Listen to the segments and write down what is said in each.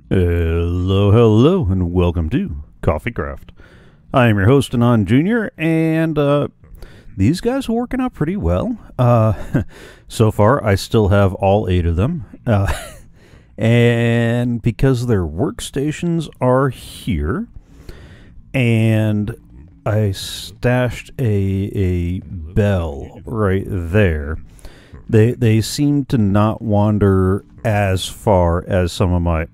Hello, hello, and welcome to CoffeeCraft. I am your host, Anon Jr., and these guys are working out pretty well. So far, I still have all 8 of them. And because their workstations are here, and I stashed a bell right there, they seem to not wander as far as some of my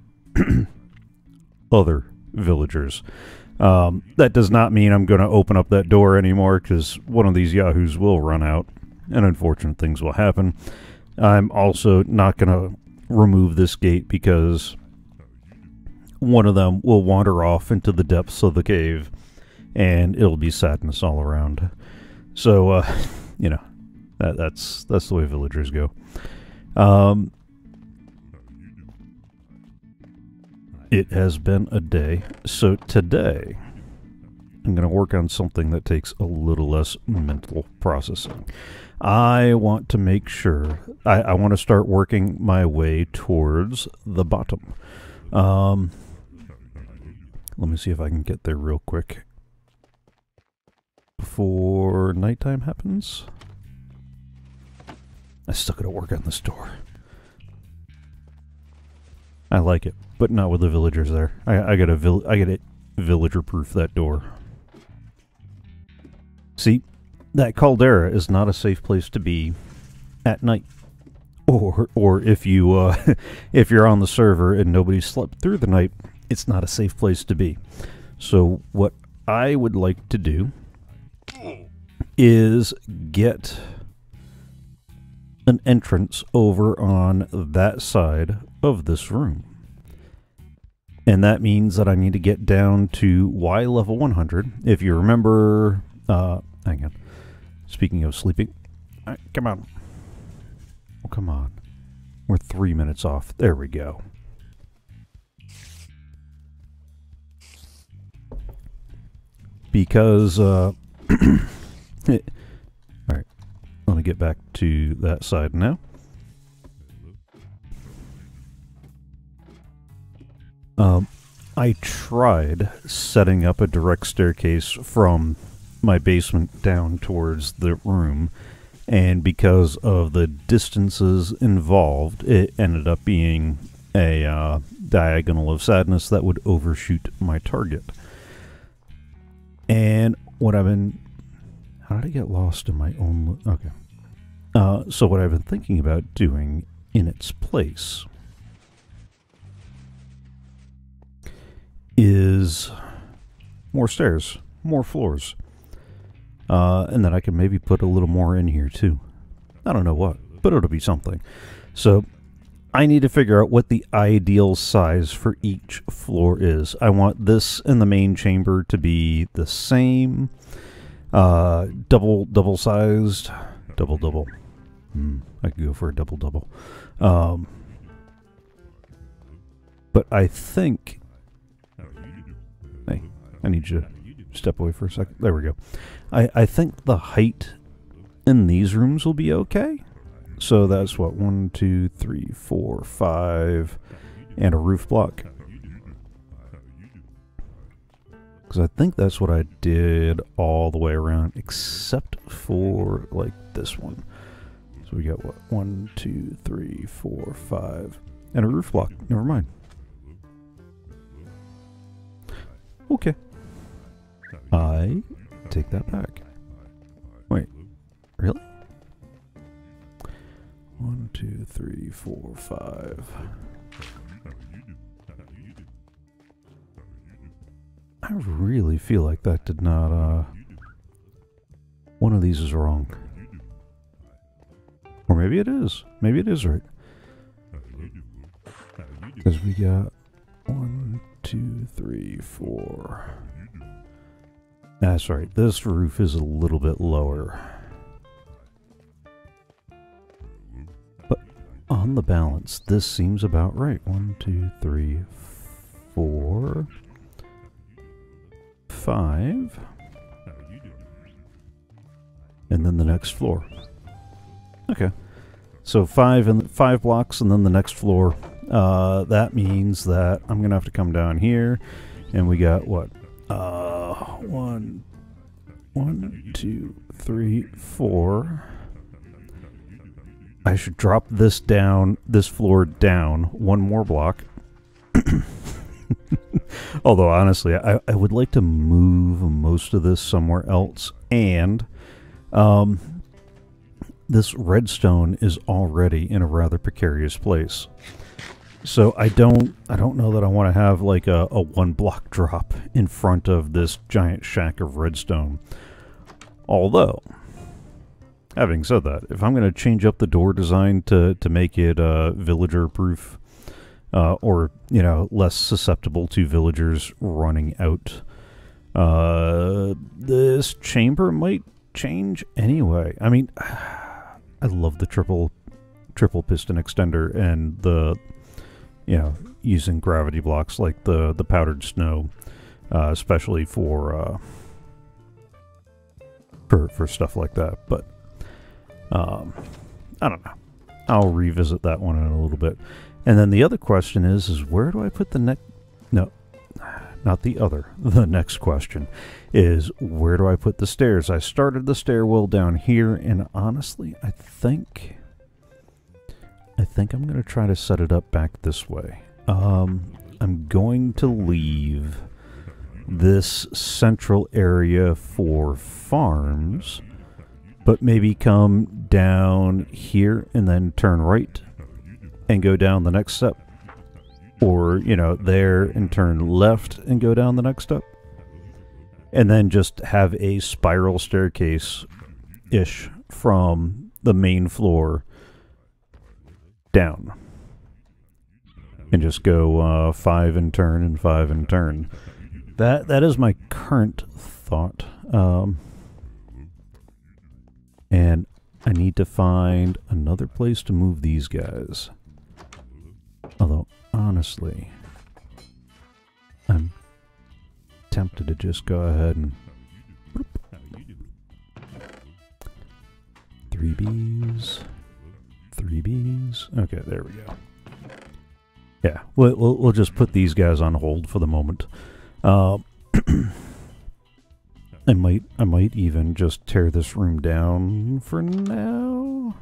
other villagers. That does not mean I'm going to open up that door anymore, because one of these yahoos will run out, and unfortunate things will happen. I'm also not going to remove this gate because one of them will wander off into the depths of the cave, and it'll be sadness all around. So, you know, that's the way villagers go. It has been a day, so today I'm going to work on something that takes a little less mental processing. I want to make sure, I want to start working my way towards the bottom. Let me see if I can get there real quick before nighttime happens. I still got to work on this door. I like it, but not with the villagers there. I gotta villager-proof that door. See, that caldera is not a safe place to be at night, or if you if you're on the server and nobody slept through the night, it's not a safe place to be. So what I would like to do is get an entrance over on that side of this room. And that means that I need to get down to Y level 100. If you remember, hang on. Speaking of sleeping, come on. Oh, come on. We're 3 minutes off. There we go. Because, alright. Let me get back to that side now. I tried setting up a direct staircase from my basement down towards the room, and because of the distances involved, it ended up being a diagonal of sadness that would overshoot my target. And what I've been... How did I get lost in my own... Okay. So what I've been thinking about doing in its place is more stairs, more floors. And then I can maybe put a little more in here too. I don't know what, but it'll be something. So I need to figure out what the ideal size for each floor is. I want this in the main chamber to be the same, double sized, double. I could go for a double. But I think... Hey, I need you to step away for a second. There we go. I think the height in these rooms will be okay. So that's what, 1, 2, 3, 4, 5, and a roof block. Because I think that's what I did all the way around, except for like this one. So we got what, 1, 2, 3, 4, 5, and a roof block. Never mind. Okay. I take that back. Wait, really? 1, 2, 3, 4, 5. I really feel like that did not, one of these is wrong. Or maybe it is. Maybe it is right. Because we got 1, 2, 3, 4. That's right. This roof is a little bit lower. But on the balance, this seems about right. 1, 2, 3, 4, 5. And then the next floor. Okay. So 5 blocks, and then the next floor That means that I'm gonna have to come down here, and we got what? 1, 2, 3, 4. I should drop this down, this floor down one more block. Although honestly, I would like to move most of this somewhere else, and this redstone is already in a rather precarious place. So I don't know that I want to have like a 1 block drop in front of this giant shack of redstone. Although, having said that, if I'm going to change up the door design to make it villager proof, or, you know, less susceptible to villagers running out, this chamber might change anyway. I mean, I love the triple piston extender and the, you know, using gravity blocks like the powdered snow, especially for stuff like that. But I don't know. I'll revisit that one in a little bit. And then the other question is where do I put the next? No, not the other. The next question is, where do I put the stairs? I started the stairwell down here, and honestly, I think I'm going to try to set it up back this way. I'm going to leave this central area for farms, but maybe come down here and then turn right and go down the next step. Or, you know, there and turn left and go down the next step. And then just have a spiral staircase-ish from the main floor down. And just go 5 and turn and 5 and turn. That is my current thought. And I need to find another place to move these guys. Although, honestly, I'm tempted to just go ahead and... 3 Bs. 3 Bs. Okay, there we go. Yeah, we'll just put these guys on hold for the moment. I might even just tear this room down for now.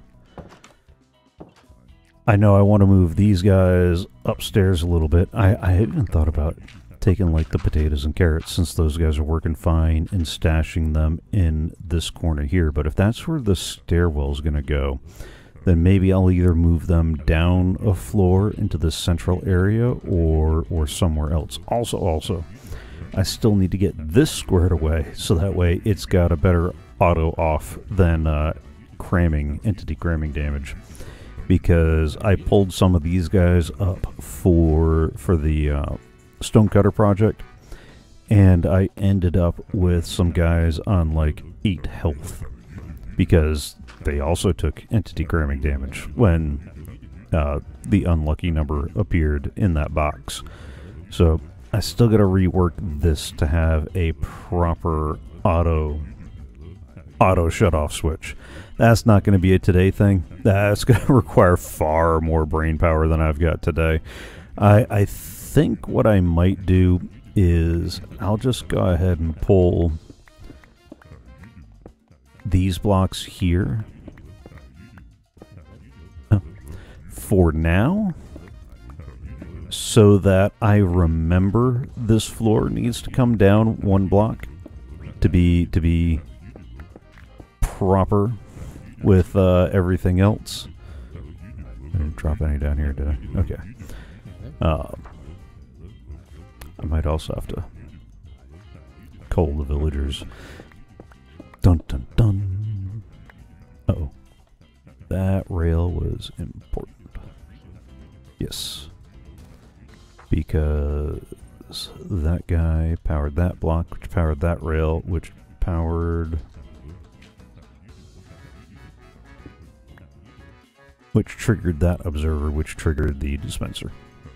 I know I want to move these guys upstairs a little bit. I even thought about taking like the potatoes and carrots, since those guys are working fine, and stashing them in this corner here. But if that's where the stairwell's going to go, then maybe I'll either move them down a floor into the central area or somewhere else. Also, I still need to get this squared away, so that way it's got a better auto off than entity cramming damage. Because I pulled some of these guys up for the stonecutter project, and I ended up with some guys on like 8 health, because they also took entity cramming damage when the unlucky number appeared in that box. So I still got to rework this to have a proper auto shut-off switch. That's not going to be a today thing. That's going to require far more brain power than I've got today. I think what I might do is I'll just go ahead and pull these blocks here for now, so that I remember this floor needs to come down 1 block to be proper with everything else. I didn't drop any down here, did I? Okay. I might also have to cull the villagers. Dun dun dun. Uh-oh. That rail was important. Yes. Because that guy powered that block, which powered that rail, which powered... which triggered that observer, which triggered the dispenser.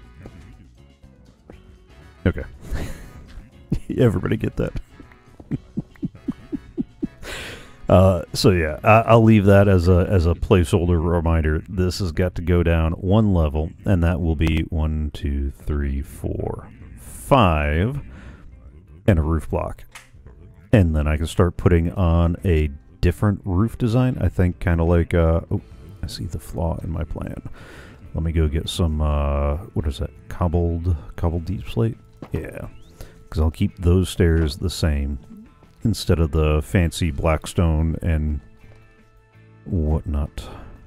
Okay. Everybody get that? So yeah, I'll leave that as a placeholder reminder. This has got to go down one level, and that will be 1, 2, 3, 4, 5, and a roof block. And then I can start putting on a different roof design. I think kind of like oh, I see the flaw in my plan. Let me go get some what is that? Cobbled deep slate? Yeah, because I'll keep those stairs the same instead of the fancy blackstone and whatnot.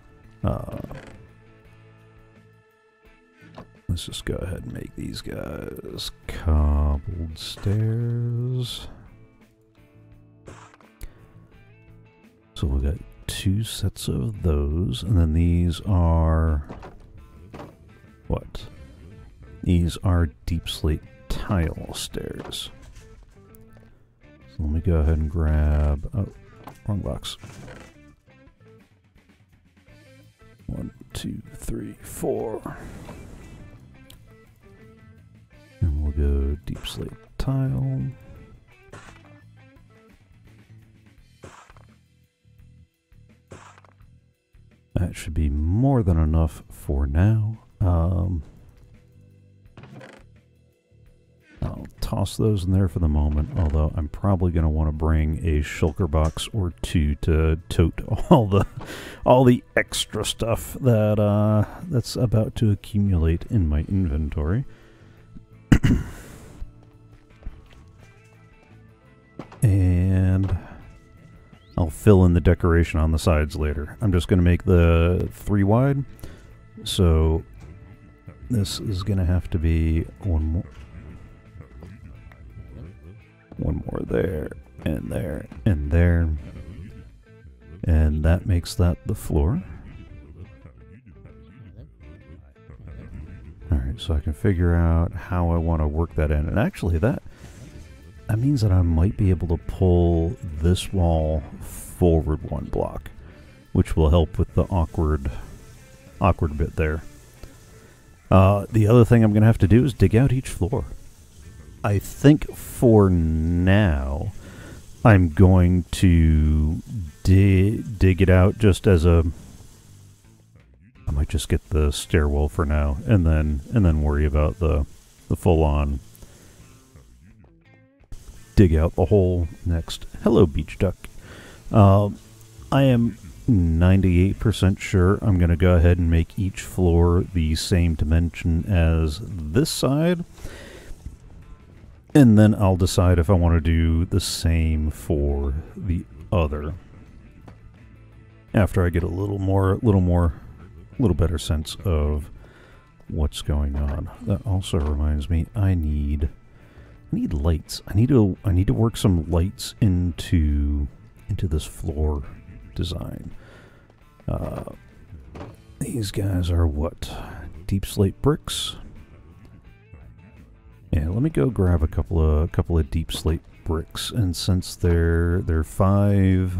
Let's just go ahead and make these guys cobbled stairs. So we've got 2 sets of those, and then these are what? These are deep slate tile stairs. So let me go ahead and grab, oh, wrong box. 1, 2, 3, 4. And we'll go deep slate tile. That should be more than enough for now. I'll toss those in there for the moment, although I'm probably going to want to bring a shulker box or 2 to tote all the extra stuff that that's about to accumulate in my inventory. And I'll fill in the decoration on the sides later. I'm just going to make the 3 wide, so this is going to have to be one more there, and there, and there. And that makes that the floor. Alright, so I can figure out how I want to work that in. And actually that means that I might be able to pull this wall forward 1 block, which will help with the awkward bit there. The other thing I'm going to have to do is dig out each floor. I think for now I'm going to dig it out just as a... I might just get the stairwell for now, and then worry about the full-on dig out the hole next. Hello, beach duck. I am 98% sure I'm going to go ahead and make each floor the same dimension as this side. And then I'll decide if I want to do the same for the other. After I get a little better sense of what's going on. That also reminds me, I need lights. I need to work some lights into this floor design. These guys are what? Deep slate bricks. Yeah, let me go grab a couple of deep slate bricks, and since they're 5.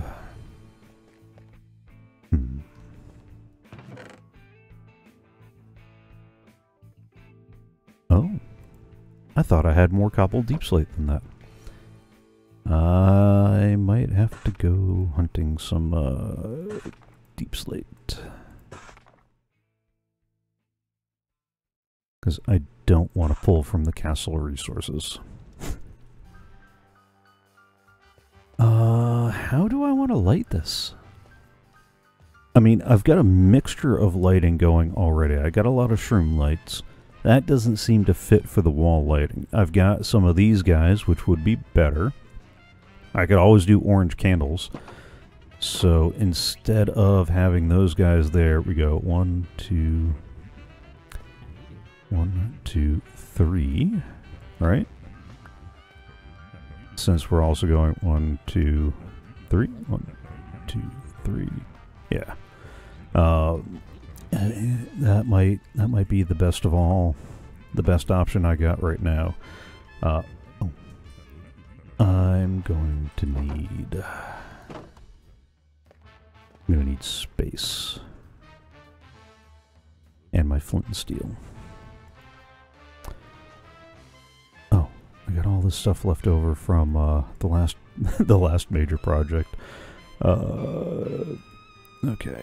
Oh, I thought I had more cobbled deep slate than that. I might have to go hunting some deep slate. Because I don't want to pull from the castle resources. How do I want to light this? I mean, I've got a mixture of lighting going already. I got a lot of shroom lights. That doesn't seem to fit for the wall lighting. I've got some of these guys, which would be better. I could always do orange candles. So instead of having those guys there, we go 1, 2, 3, right? Since we're also going 1, 2, 3, 1, 2, 3, yeah. That might be the best of all, the best option I got right now. Oh, I'm going to need space and my flint and steel. Oh, I got all this stuff left over from the last major project. Okay.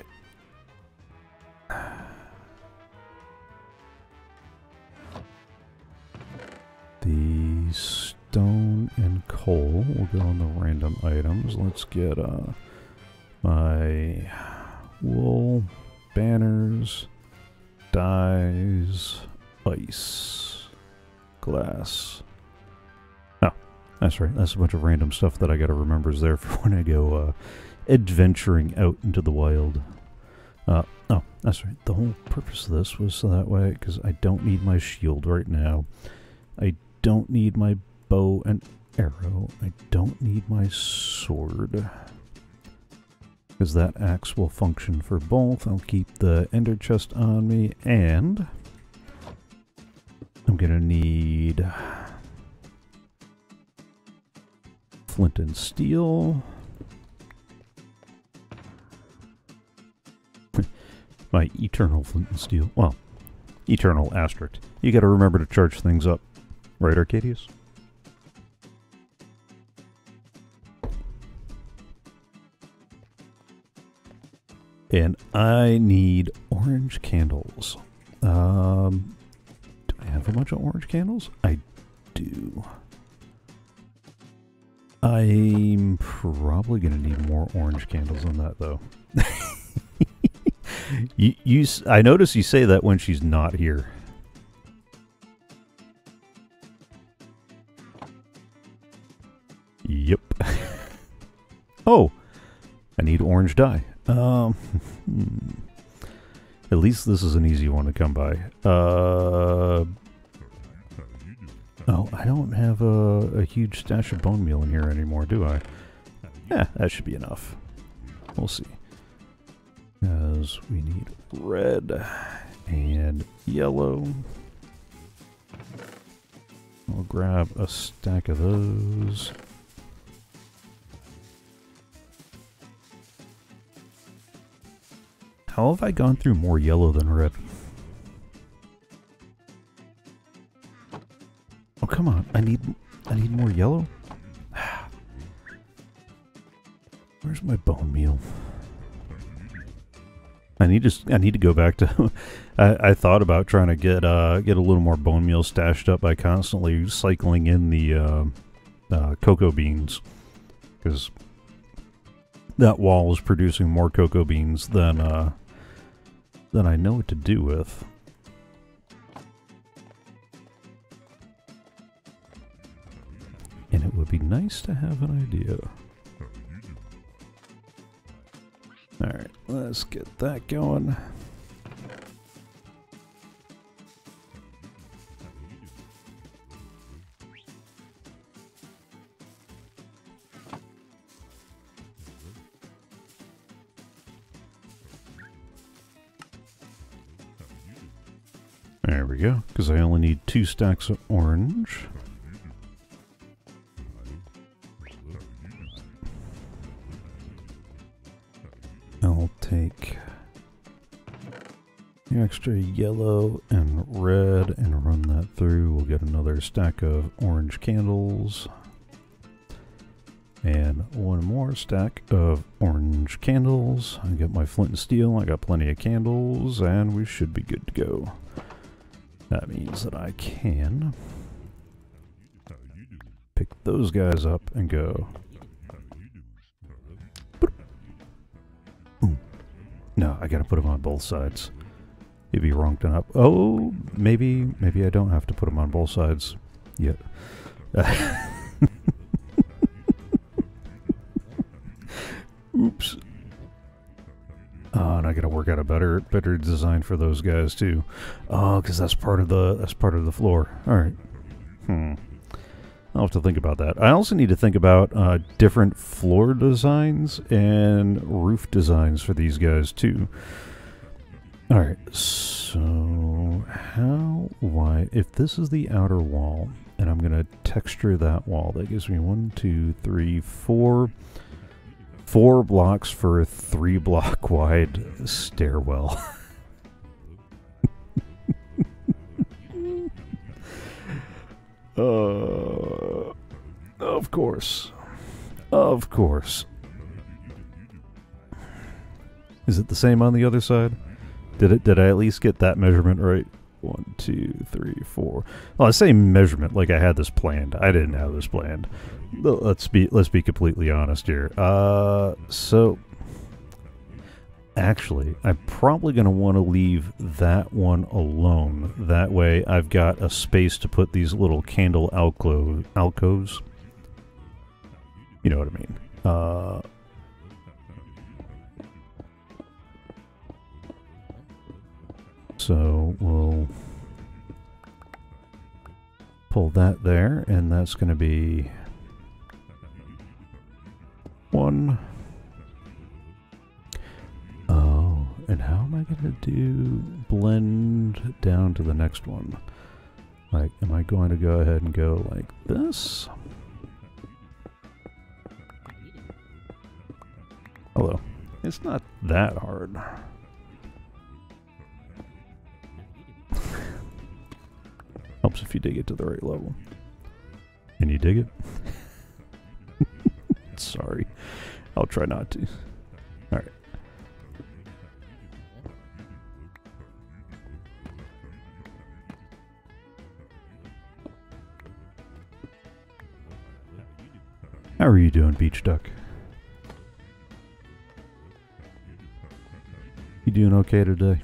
The stone and coal will go on the random items. Let's get my wool, banners, dyes, ice, glass. Oh, that's right. That's a bunch of random stuff that I gotta remember is there for when I go adventuring out into the wild. Oh, that's right. The whole purpose of this was so that way, because I don't need my shield right now. I don't need my bow and arrow. I don't need my sword, because that axe will function for both. I'll keep the ender chest on me, and I'm gonna need flint and steel. My eternal flint and steel. Well, eternal asterisk. You gotta remember to charge things up. Right, Arcadius? And I need orange candles. Do I have a bunch of orange candles? I do. I'm probably gonna need more orange candles than that, though. I notice you say that when she's not here. Yep. Oh, I need orange dye. At least this is an easy one to come by. Oh, I don't have a huge stash of bone meal in here anymore, do I? Yeah, that should be enough. We'll see. Because we need red and yellow. I'll grab a stack of those. How have I gone through more yellow than red? Oh, come on. I need more yellow? Where's my bone meal? I need to go back to I thought about trying to get a little more bone meal stashed up by constantly cycling in the cocoa beans, because that wall is producing more cocoa beans than I know what to do with. And it would be nice to have an idea. Alright, let's get that going. There we go, because I only need 2 stacks of orange. I'll take the extra yellow and red and run that through. We'll get another stack of orange candles. And one more stack of orange candles. I got my flint and steel, I got plenty of candles, and we should be good to go. That means that I can pick those guys up and go. No, I gotta put them on both sides. He'd be wrong to not. Oh, maybe I don't have to put them on both sides yet. Oops. Oh, and I gotta work out a better design for those guys too. Oh, because that's part of the floor. All right. I'll have to think about that. I also need to think about different floor designs and roof designs for these guys too. All right. So why? If this is the outer wall, and I'm gonna texture that wall, that gives me 1, 2, 3, 4. 4 blocks for a 3-block wide stairwell. Of course. Of course. Is it the same on the other side? Did I at least get that measurement right? 1, 2, 3, 4. Well, I say measurement like I had this planned. I didn't have this planned. Let's be completely honest here. So actually, I'm probably going to want to leave that one alone. That way I've got a space to put these little candle alcoves. You know what I mean. So we'll pull that there, and that's going to be 1. Oh, and how am I going to do blend down to the next one? Like, am I going to go ahead and go like this? Hello. It's not that hard. Helps if you dig it to the right level. Can you dig it? Sorry. I'll try not to. Alright. How are you doing, Beach Duck? You doing okay today?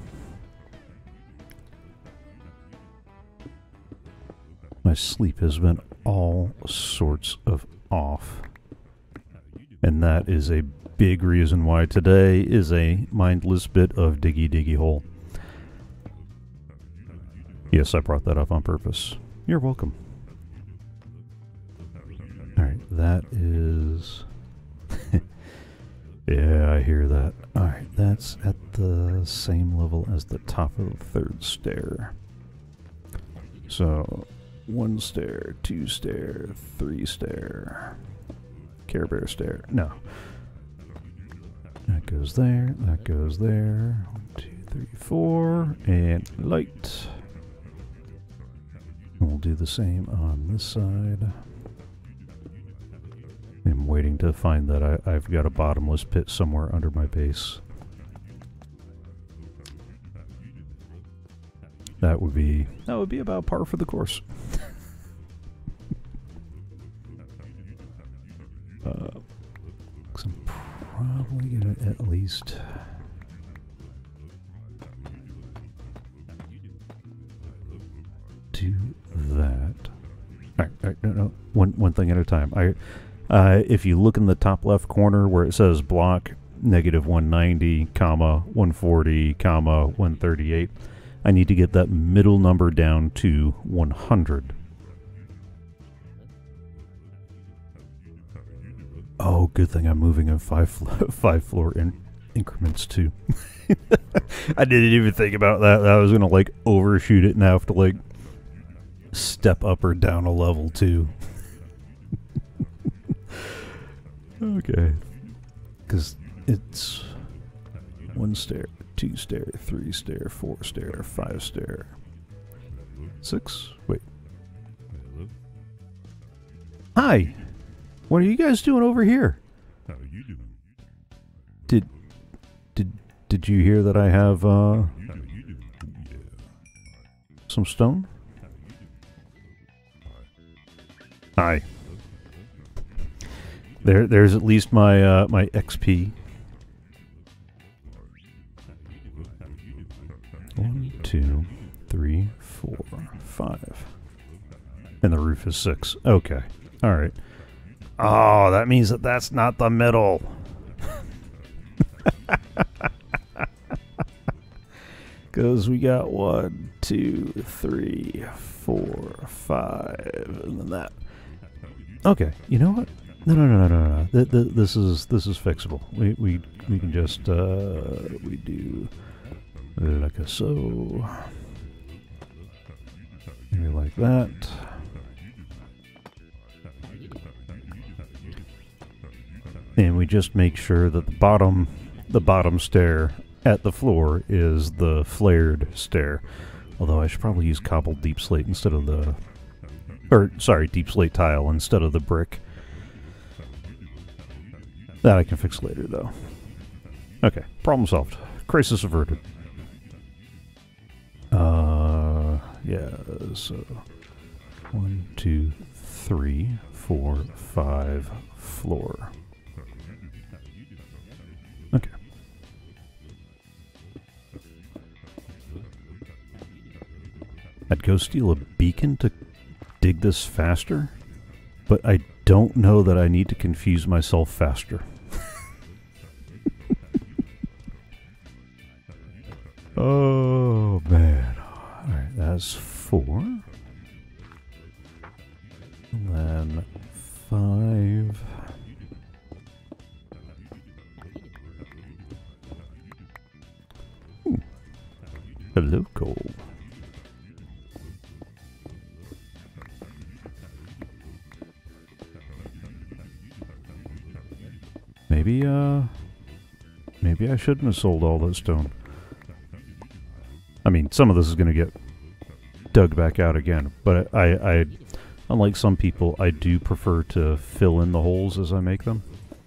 My sleep has been all sorts of off. And that is a big reason why today is a mindless bit of diggy hole. Yes, I brought that up on purpose. You're welcome. Alright, that is... yeah, I hear that. Alright, that's at the same level as the top of the 3rd stair. So... 1 stair, 2 stair, 3 stair. Care Bear stair. No. That goes there, that goes there. 1, 2, 3, 4. And light. And we'll do the same on this side. I'm waiting to find that I've got a bottomless pit somewhere under my base. That would be about par for the course. Cause I'm probably gonna at least do that. Alright, no. One thing at a time. If you look in the top left corner where it says block -190, 140, 138. I need to get that middle number down to 100. Oh, good thing I'm moving in five floor increments too. I didn't even think about that. I was gonna like overshoot it and have to like step up or down a level too. Okay, because it's 1 stair, 2 stair, 3 stair, 4 stair, 5 stair, 6. Wait. Hi. What are you guys doing over here? How are you doing? Did you hear that I have How are you doing? Yeah. some stone? How are you doing? Hi. There's at least my my XP. 1, 2, 3, 4, 5. And the roof is 6. Okay. All right. Oh, that means that that's not the middle. Because we got 1, 2, 3, 4, 5, and then that. Okay, you know what? No. This is fixable. We can just we do like a so. Maybe like that. And we just make sure that the bottom stair at the floor is the flared stair. Although I should probably use cobbled deep slate instead of the... Or, sorry, deep slate tile instead of the brick. That I can fix later, though. Okay, problem solved. Crisis averted. Yeah, so 1, 2, 3, 4, 5 floor. Okay. I'd go steal a beacon to dig this faster, but I don't know that I need to confuse myself faster. Oh, man. Alright, that's 4. And then 5. Hello, Cole. Maybe I shouldn't have sold all that stone. I mean, some of this is going to get dug back out again, but I, unlike some people, I do prefer to fill in the holes as I make them.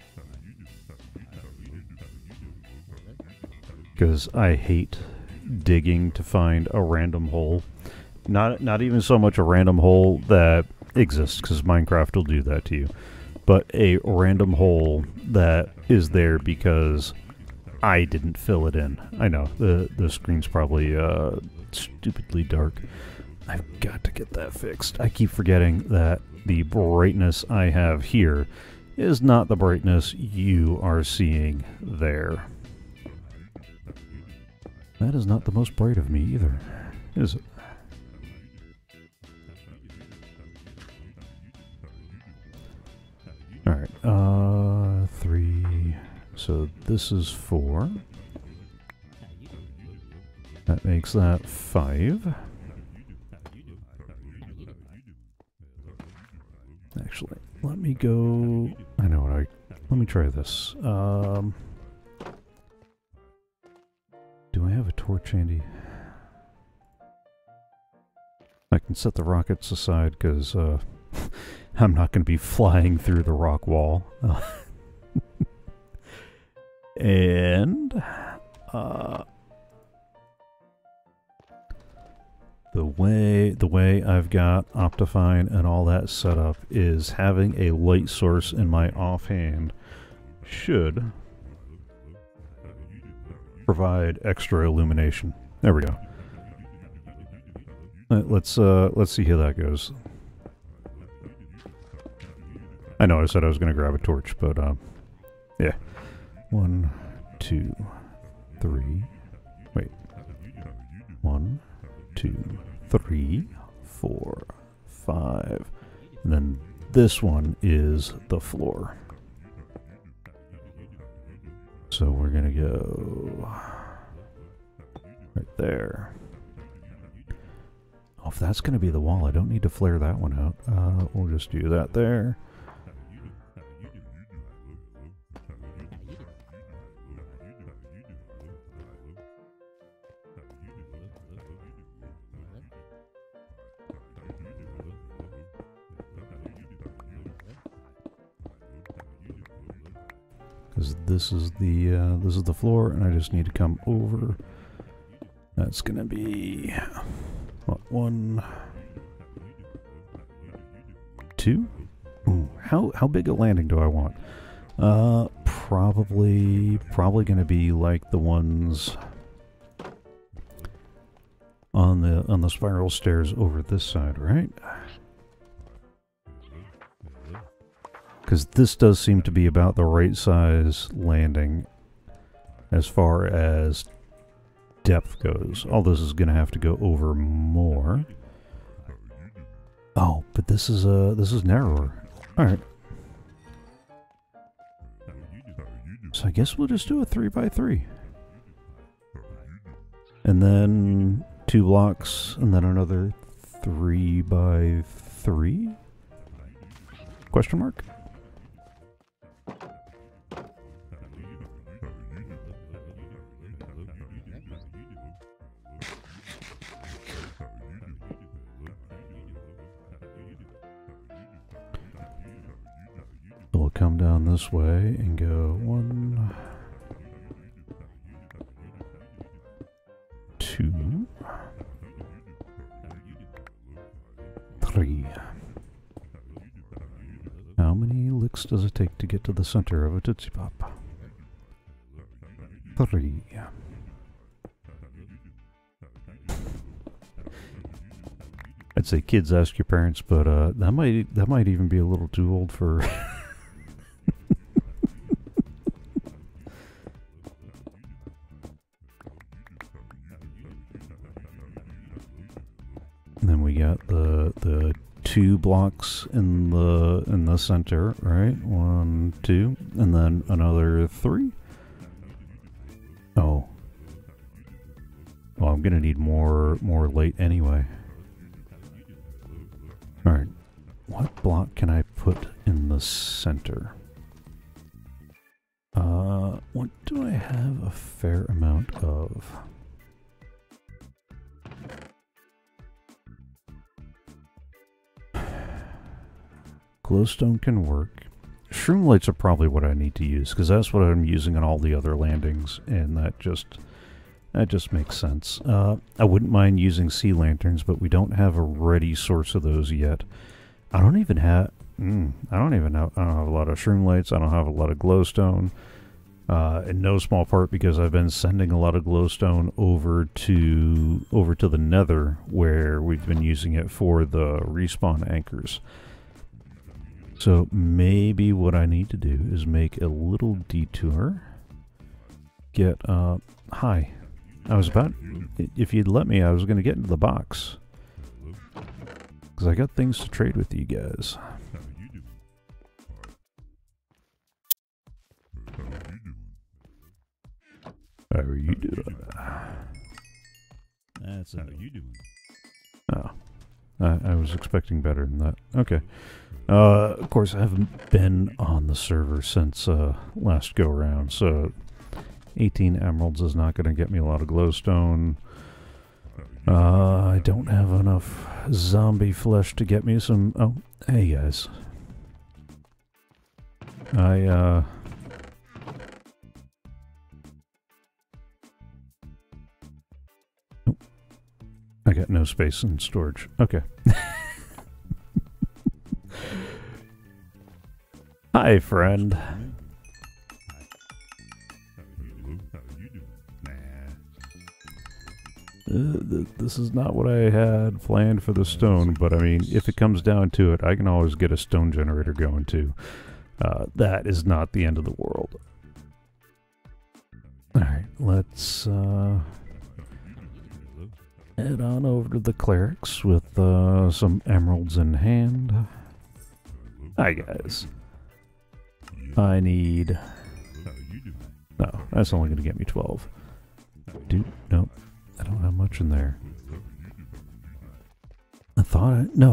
Because I hate digging to find a random hole. Not even so much a random hole that exists, because Minecraft will do that to you, but a random hole that is there because I didn't fill it in. I know, the screen's probably stupidly dark. I've got to get that fixed. I keep forgetting that the brightness I have here is not the brightness you are seeing there. That is not the most bright of me either, is it? Alright, 3. So this is 4. That makes that 5. Actually, let me go... I know what let me try this. Do I have a torch handy? I can set the rockets aside because I'm not going to be flying through the rock wall. And the way I've got Optifine and all that set up is having a light source in my offhand should provide extra illumination. There we go. Let's see how that goes. I know I said I was going to grab a torch, but yeah. 1, 2, 3. Wait. 1, 2, 3, 4, 5. And then this one is the floor. So we're gonna go right there. Oh, if that's gonna be the wall, I don't need to flare that one out. We'll just do that there. Because this is the floor, and I just need to come over. That's gonna be what, 1, 2. Ooh, how big a landing do I want? Probably gonna be like the ones on the spiral stairs over this side, right? Because this does seem to be about the right size landing as far as depth goes. All this is going to have to go over more. Oh, but this is narrower. All right. So I guess we'll just do a 3x3. And then 2 blocks, and then another 3x3? Question mark? We'll come down this way and go 1, 3. How many licks does it take to get to the center of a Tootsie Pop? 3. I'd say kids ask your parents, but that might even be a little too old for. And then we got the 2 blocks in the center, right? 1, 2, and then another 3. Oh. Well, I'm gonna need more light anyway. Alright, what block can I put in the center? What do I have a fair amount of? Glowstone can work. Shroom lights are probably what I need to use, because that's what I'm using on all the other landings, and that just makes sense. I wouldn't mind using sea lanterns, but we don't have a ready source of those yet. I don't have a lot of shroom lights. I don't have a lot of glowstone. In no small part because I've been sending a lot of glowstone over to the Nether, where we've been using it for the respawn anchors. So maybe what I need to do is make a little detour. Get hi. If you'd let me, I was going to get into the box. Because I got things to trade with you guys. How are you doing? That's how you doing. Oh. I was expecting better than that. Okay. Of course, I haven't been on the server since last go-around, so 18 emeralds is not going to get me a lot of glowstone. I don't have enough zombie flesh to get me some... Oh, hey guys. I got no space in storage. Okay. Hi, friend. How you doing? This is not what I had planned for the stone, but I mean, if it comes down to it, I can always get a stone generator going too. That is not the end of the world. Alright, let's head on over to the clerics with some emeralds in hand. Hi guys. I need... No, that's only going to get me 12. Dude, nope. I don't have much in there. I thought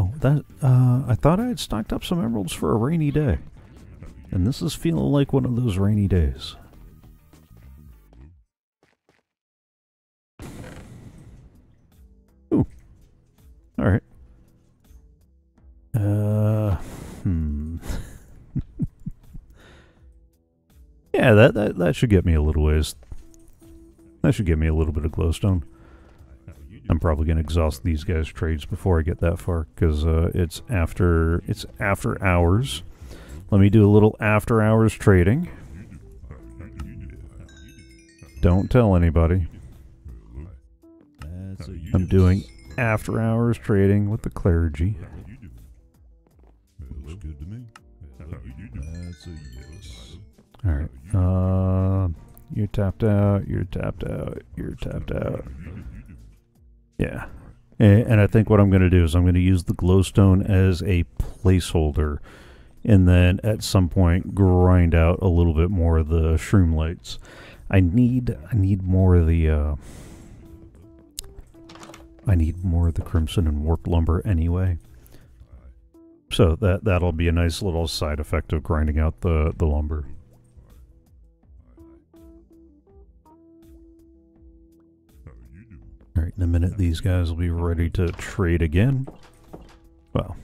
I had stocked up some emeralds for a rainy day. And this is feeling like one of those rainy days. Ooh. Alright. Yeah, that should get me a little ways. That should get me a little bit of glowstone. I'm probably going to exhaust these guys' trades before I get that far, because it's after hours. Let me do a little after hours trading. Don't tell anybody. I'm doing after hours trading with the clergy. Looks good to me. That's a yes. Alright, you're tapped out, you're tapped out, you're tapped out. Yeah. And I think what I'm going to do is I'm going to use the glowstone as a placeholder, and then at some point grind out a little bit more of the shroom lights. I need more of the crimson and warped lumber anyway. So that'll be a nice little side effect of grinding out the lumber. Alright, in a minute these guys will be ready to trade again. Well,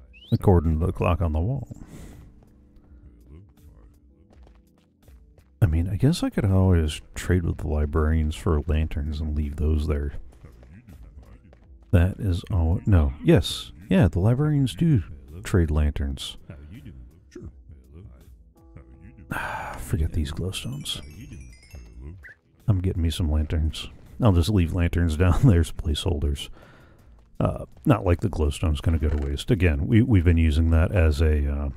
according to the clock on the wall. I mean, mean, I guess I could always trade with the librarians for lanterns and leave those there. That is all. No. Yes. Yeah, the librarians do trade lanterns. Forget these glowstones. I'm getting me some lanterns. I'll just leave lanterns down there as placeholders. Not like the glowstone's going to go to waste. Again, we've been using that as a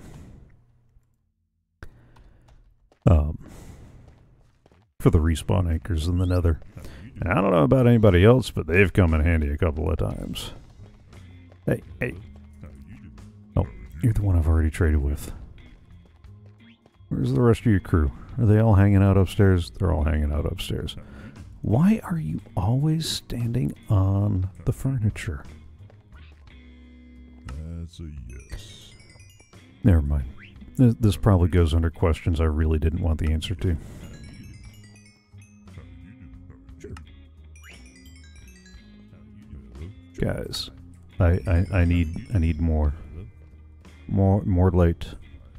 for the respawn anchors in the Nether. And I don't know about anybody else, but they've come in handy a couple of times. Hey, hey. Oh, you're the one I've already traded with. Where's the rest of your crew? Are they all hanging out upstairs? They're all hanging out upstairs. Why are you always standing on the furniture? That's a yes. Never mind. This probably goes under questions I really didn't want the answer to. Guys, I need more light.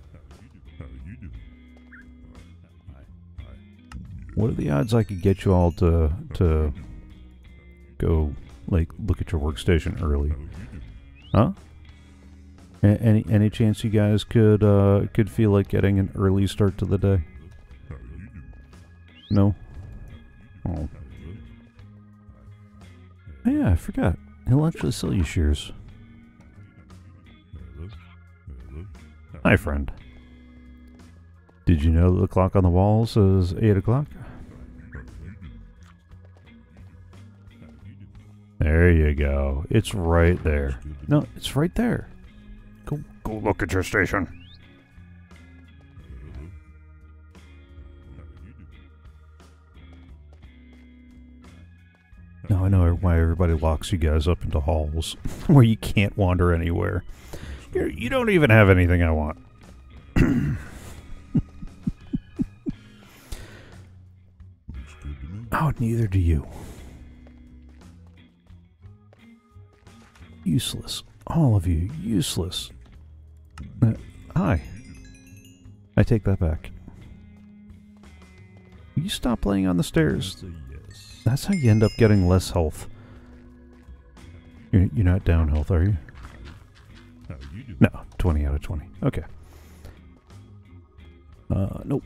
What are the odds I could get you all to go, like, look at your workstation early? Huh? Any chance you guys could feel like getting an early start to the day? No? Oh. Oh yeah, I forgot. He'll actually sell you shears. Hi, friend. Did you know that the clock on the wall says 8 o'clock? There you go. It's right there. No, it's right there. Go look at your station. Now I know why everybody locks you guys up into halls where you can't wander anywhere. You don't even have anything I want. Oh, neither do you. Useless. All of you, useless. Hi. I take that back. Will you stop playing on the stairs? That's how you end up getting less health. You're not down health, are you? No, 20 out of 20. Okay. Nope.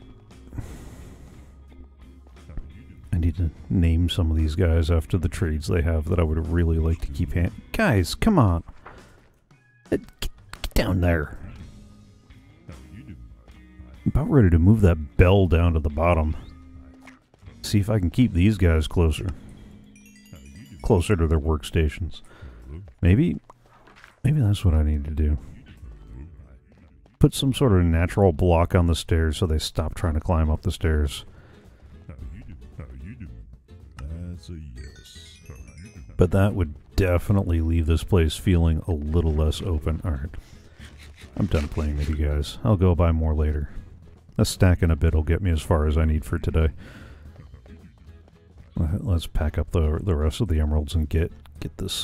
I need to name some of these guys after the trades they have that I would really like to keep hand. Guys, come on. Get down there. I'm about ready to move that bell down to the bottom. See if I can keep these guys closer. Closer to their workstations. Maybe that's what I need to do. Put some sort of natural block on the stairs so they stop trying to climb up the stairs. That's a yes. But that would definitely leave this place feeling a little less open. Alright. I'm done playing with you guys. I'll go buy more later. A stack and a bit will get me as far as I need for today. Let's pack up the rest of the emeralds and get this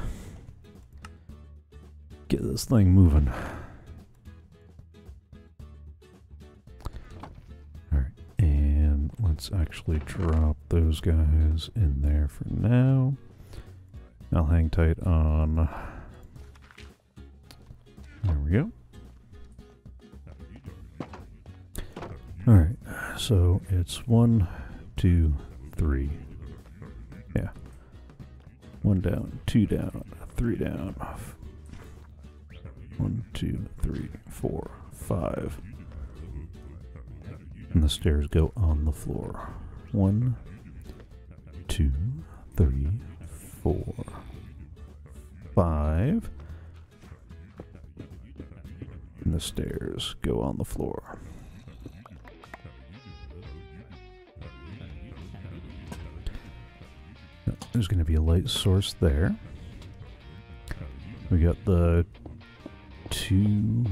thing moving. Alright, and let's actually drop those guys in there for now. I'll hang tight on... There we go. Alright, so it's 1, 2, 3. Yeah. 1 down, 2 down, 3 down. 1, 2, 3, 4, 5. And the stairs go on the floor. 1, 2, 3, 4, 5. And the stairs go on the floor. There's going to be a light source there. We got the 2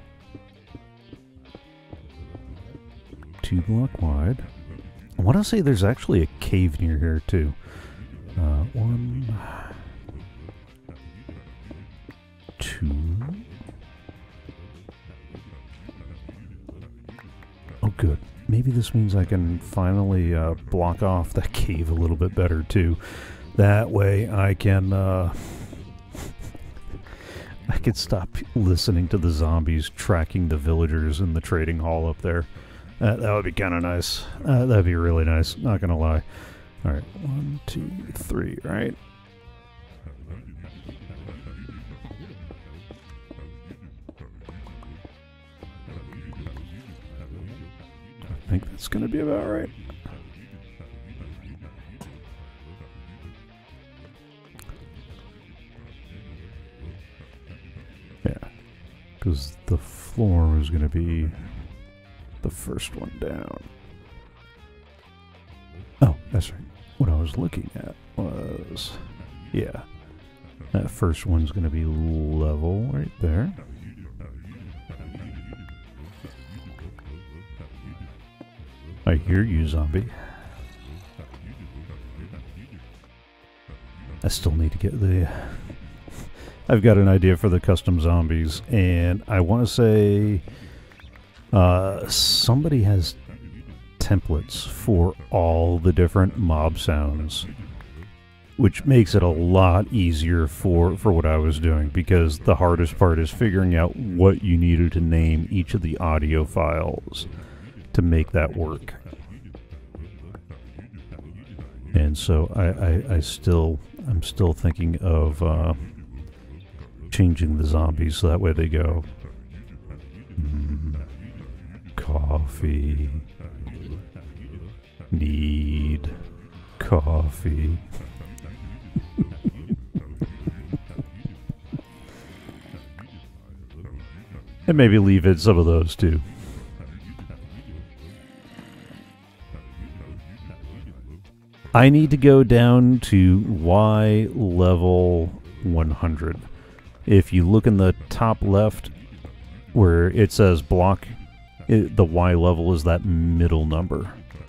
block wide. I want to say there's actually a cave near here too. 1, 2. Oh, good. maybe this means I can finally block off that cave a little bit better too. That way I can I could stop listening to the zombies tracking the villagers in the trading hall up there. That would be kind of nice. That'd be really nice, not gonna lie. Alright, 1, 2, 3, right? I think that's gonna be about right. Yeah, because the floor was gonna be the first one down. Oh, that's right. What I was looking at was, yeah, that first one's gonna be level right there. I hear you, zombie. I still need to get the... I've got an idea for the custom zombies, and I want to say somebody has templates for all the different mob sounds, which makes it a lot easier for what I was doing, because the hardest part is figuring out what you needed to name each of the audio files to make that work. And so I'm still thinking of changing the zombies so that way they go coffee, need coffee. And maybe leave in some of those too. I need to go down to Y level 100. If you look in the top left where it says block, the Y level is that middle number.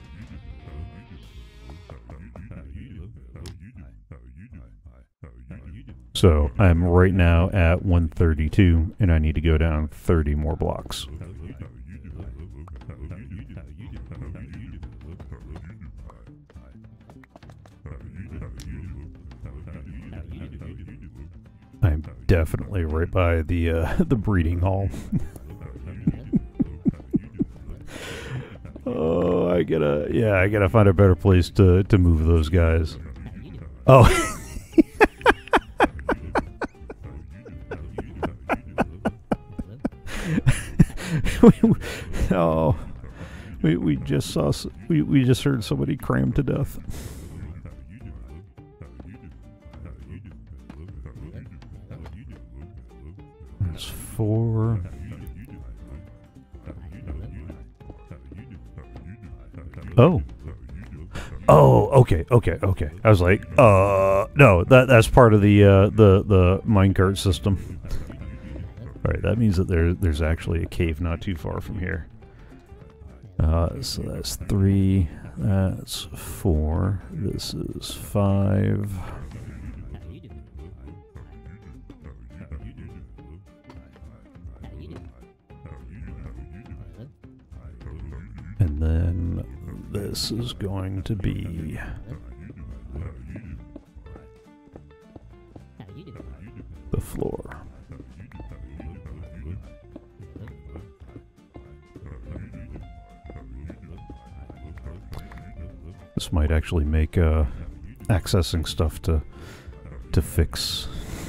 So I'm right now at 132 and I need to go down 30 more blocks. I'm definitely right by the breeding hall. Oh, I gotta find a better place to move those guys. Oh. we just saw we just heard somebody cram to death. That's 4. Oh. Oh, okay. I was like, no, that's part of the minecart system. All right, that means that there's actually a cave not too far from here. So that's 3. That's 4. This is 5. And then this is going to be the floor. This might actually make accessing stuff to fix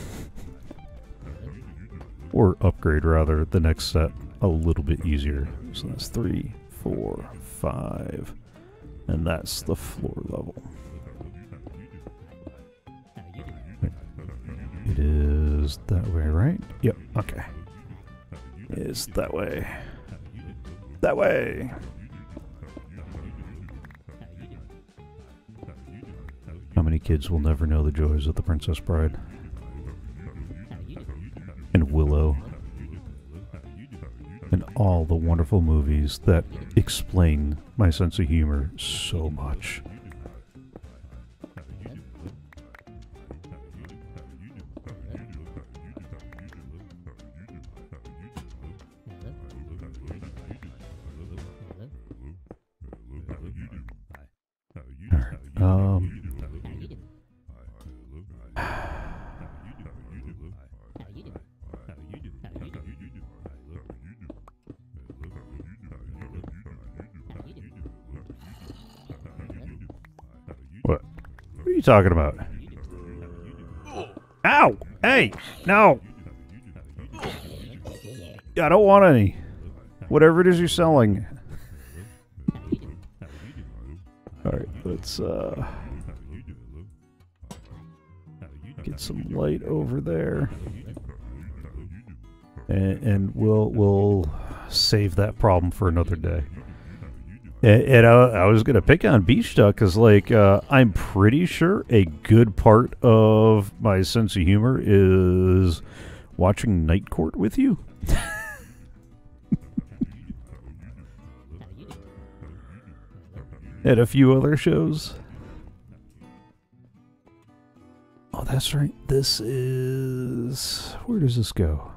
or upgrade rather the next set a little bit easier. So that's 3, 4, 5, and that's the floor level. It is that way, right? Yep, okay. It's that way. That way! How many kids will never know the joys of The Princess Bride? And Willow. And all the wonderful movies that explain my sense of humor so much. talking about? Ow! Hey! No! I don't want any. Whatever it is you're selling. Alright, let's get some light over there. And we'll save that problem for another day. And I was gonna pick on beach duck because, like, I'm pretty sure a good part of my sense of humor is watching Night Court with you. And a few other shows. Oh, that's right. This is... Where does this go?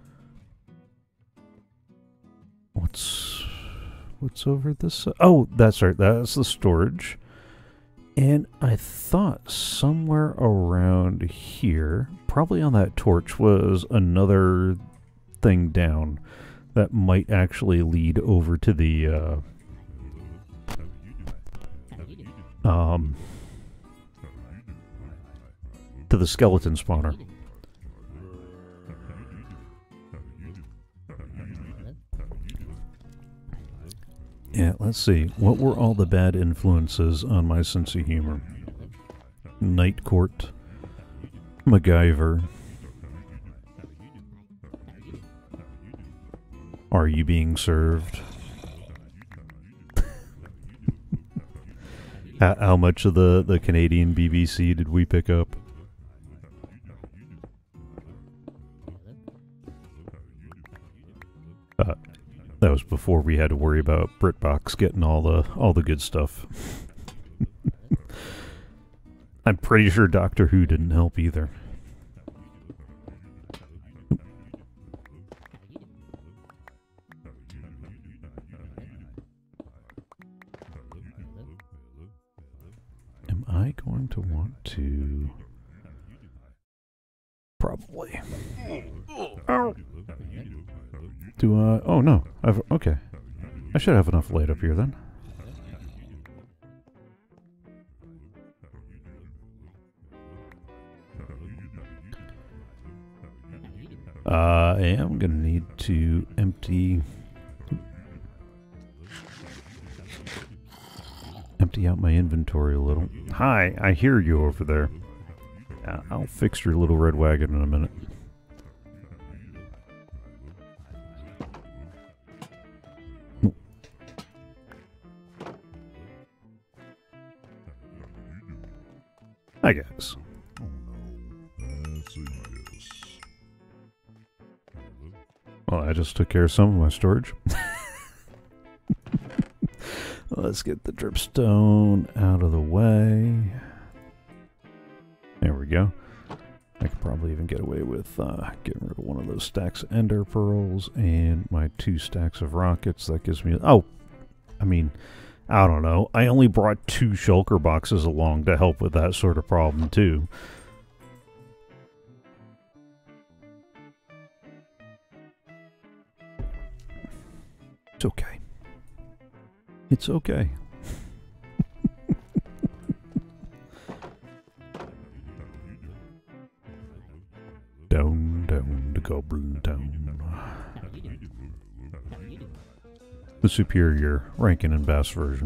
What's over this? Oh, that's right. That's the storage. And I thought somewhere around here, probably on that torch, was another thing down that might actually lead over to the to the skeleton spawner. Yeah, let's see. What were all the bad influences on my sense of humor? Night Court, MacGyver. Are You Being Served? How much of the Canadian BBC did we pick up? That was before we had to worry about BritBox getting all the good stuff. I'm pretty sure Doctor Who didn't help either. Am I going to want to... Probably. Oh. Do I... Oh, no. Okay. I should have enough light up here, then. I am going to need to empty out my inventory a little. Hi, I hear you over there. I'll fix your little red wagon in a minute. Hi, guys. Oh no, that's a yes. Well, I just took care of some of my storage. Let's get the dripstone out of the way. There we go. I could probably even get away with getting rid of one of those stacks of ender pearls and my 2 stacks of rockets. That gives me... Oh! I mean... I don't know. I only brought 2 shulker boxes along to help with that sort of problem, too. It's okay. It's okay. Down, down the Goblin Town. The superior Rankin and Bass version.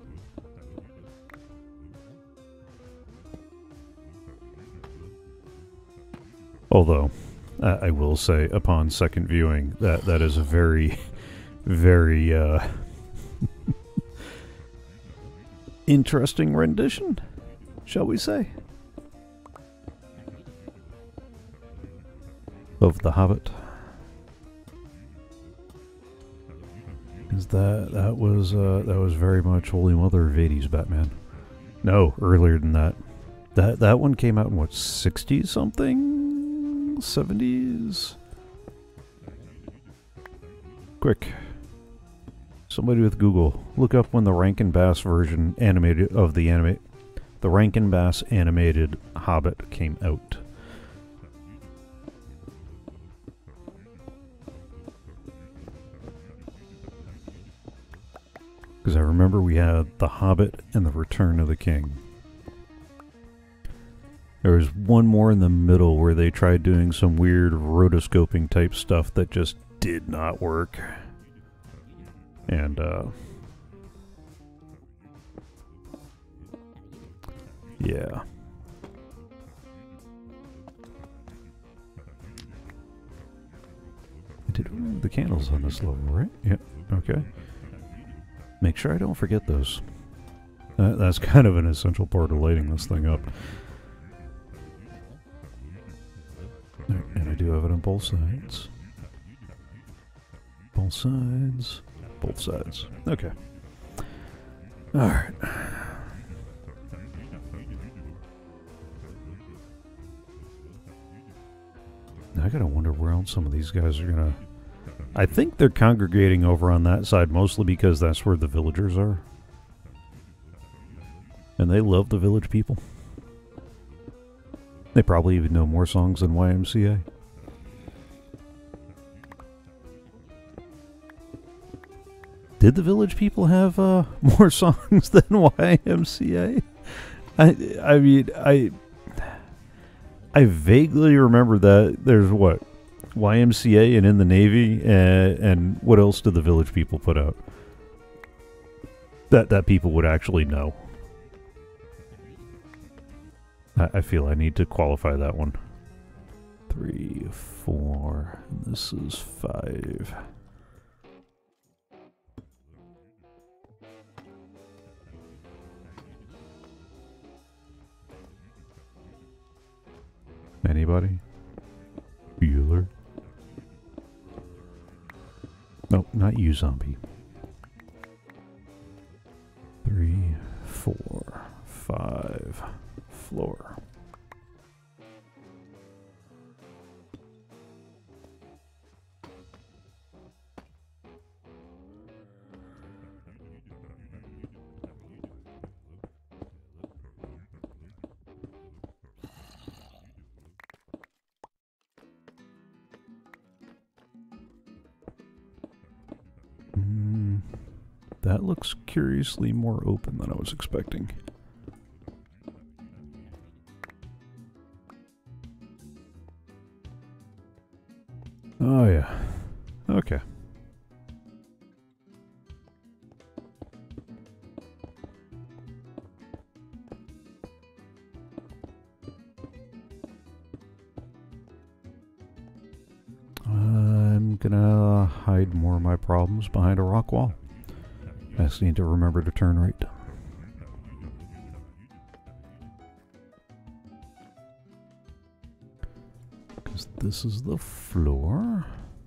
Although, I will say, upon second viewing, that is a very, very interesting rendition, shall we say, of The Hobbit. That was very much Holy Mother of 80s Batman. No, earlier than that. That one came out in what, 60s something? 70s? Quick. Somebody with Google, look up when the Rankin Bass version animated of the Rankin Bass animated Hobbit came out. Because I remember we had The Hobbit and The Return of the King. There was one more in the middle where they tried doing some weird rotoscoping type stuff that just did not work. And, yeah. I did remove the candles on this level, right? Yep, okay. Make sure I don't forget those. That's kind of an essential part of lighting this thing up. And I do have it on both sides. Both sides. Both sides. Okay. Alright. I gotta wonder where else some of these guys are gonna... I think they're congregating over on that side mostly because that's where the villagers are. And they love the village people. They probably even know more songs than YMCA. Did the village people have more songs than YMCA? I mean, I vaguely remember that there's what? YMCA and In the Navy, and what else did the village people put out? That people would actually know. I feel I need to qualify that one. 3, 4, and this is 5. Anybody? Bueller? No, not you, zombie. 3, 4, 5. Floor. That looks curiously more open than I was expecting. Oh yeah. Okay. I'm gonna hide more of my problems behind a rock wall. I just need to remember to turn right. Because this is the floor.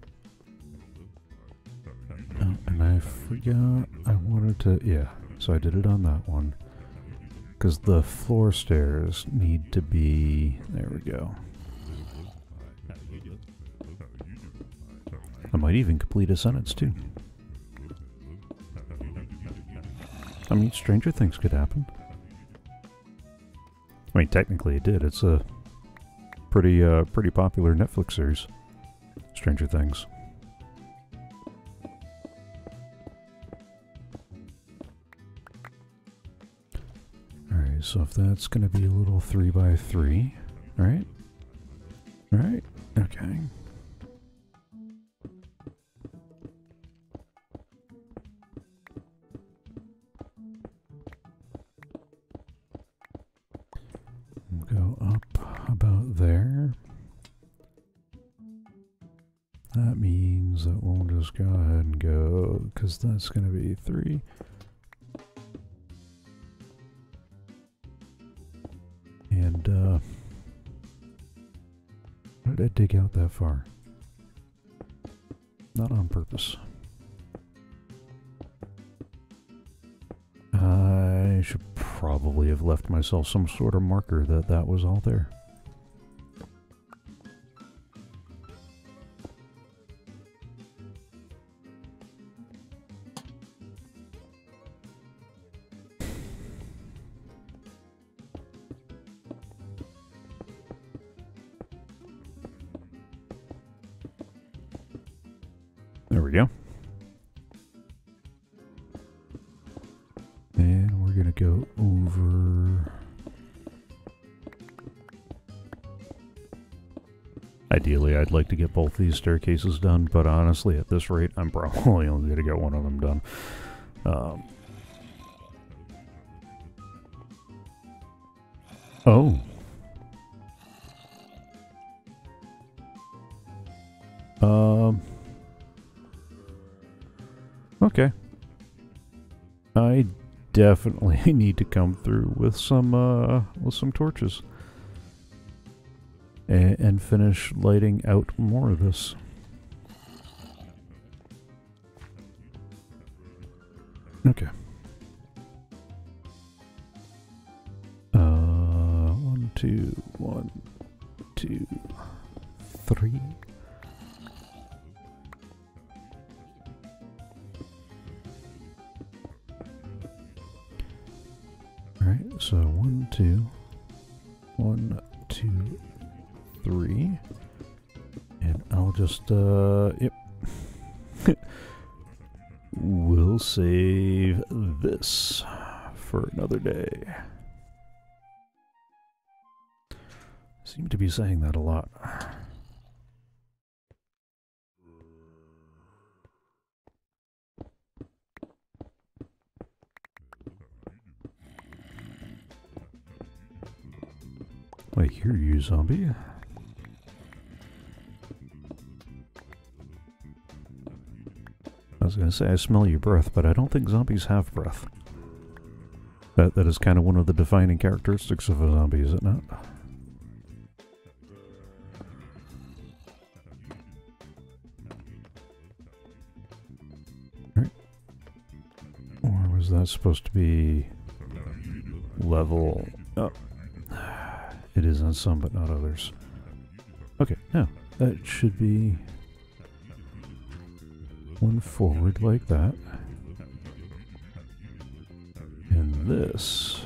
Oh, and I forgot I wanted to... Yeah, so I did it on that one. Because the floor stairs need to be... There we go. I might even complete a sentence too. I mean, stranger things could happen. I mean, technically it did. It's a pretty popular Netflix series. Stranger Things. Alright, so if that's going to be a little 3x3, right? Alright, okay. Go up about there. That means that we'll just go ahead and go, because that's going to be 3. And, why did I dig out that far? Not on purpose. I should probably have left myself some sort of marker that that was all there. There we go. And we're going to go over Ideally, I'd like to get both these staircases done, but honestly, at this rate, I'm probably only going to get one of them done. Oh. Okay. I definitely need to come through with some torches. And finish lighting out more of this. Okay. 1, 2, 1, 2, 3. Alright, so 1, 2, 1, 2, 3. And I'll just, yep. We'll save this for another day. Seem to be saying that a lot. I hear you, zombie. I was going to say I smell your breath, but I don't think zombies have breath. That is kind of one of the defining characteristics of a zombie, is it not? Right. Or was that supposed to be level up? It is on some, but not others. Okay, now that should be one forward like that. And this.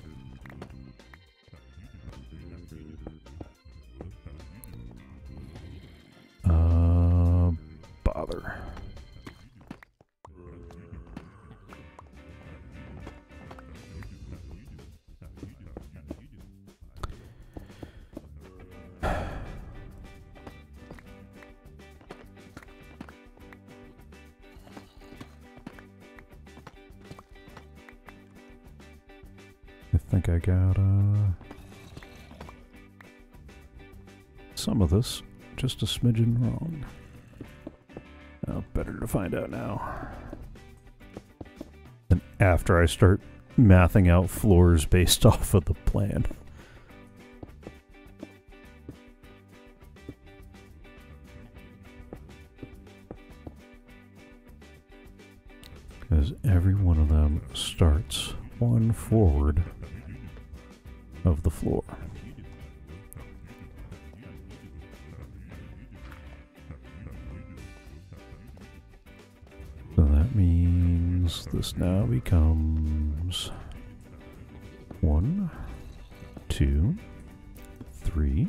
Bother. I think I got some of this, just a smidgen wrong. Oh, better to find out now. And after I start mathing out floors based off of the plan. Because every one of them starts one forward of the floor. So that means this now becomes 1, 2, 3.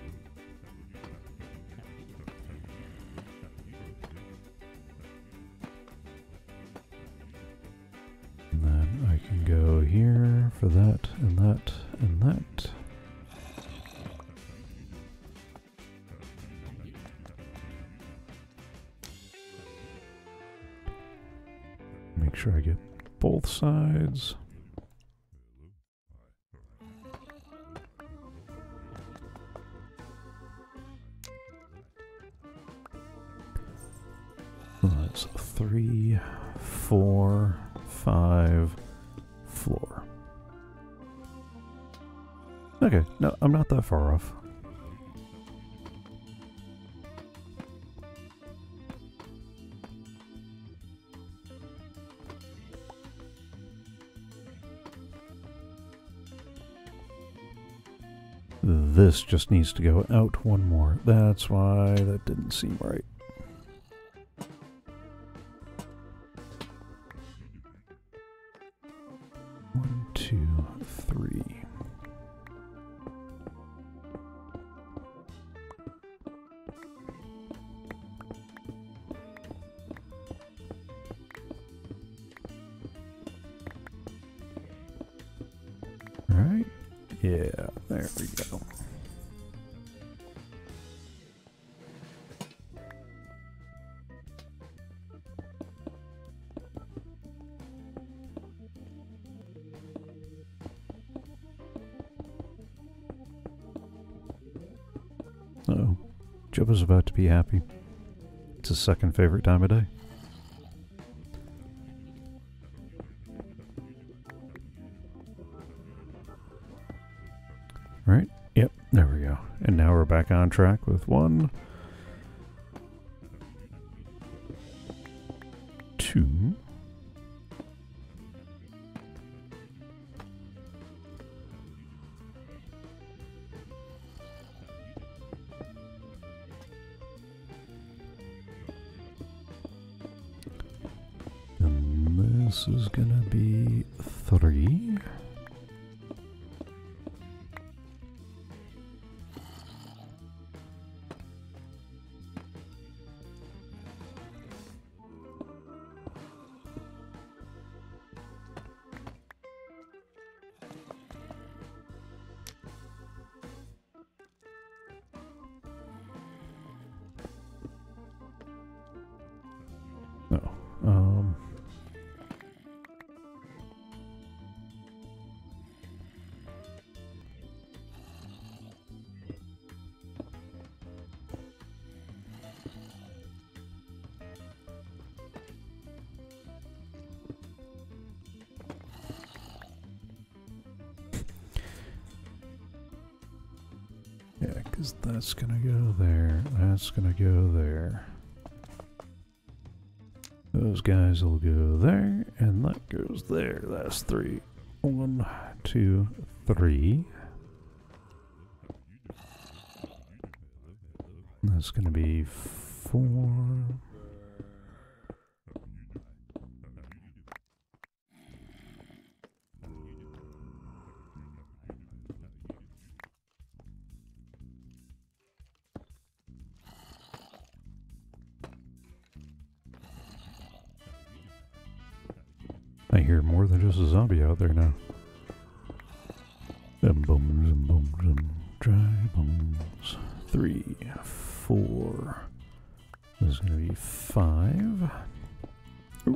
And then I can go here for that and that and that. Make sure I get both sides. So that's 3, 4, 5, floor. Okay, no, I'm not that far off. This just needs to go out one more. That's why that didn't seem right. One, 2, 3. All right. Yeah, there we go. Jubba's about to be happy. It's his second favorite time of day. Right? Yep, there we go. And now we're back on track with 1, 2. And this is gonna be 3. Yeah, because that's gonna go there, that's gonna go there. Those guys will go there, and that goes there. That's 3. 1, 2, 3. That's gonna be 4. I hear more than just a zombie out there now. Them bones and bones and dry bones. 3, 4. This is gonna be 5. Ooh.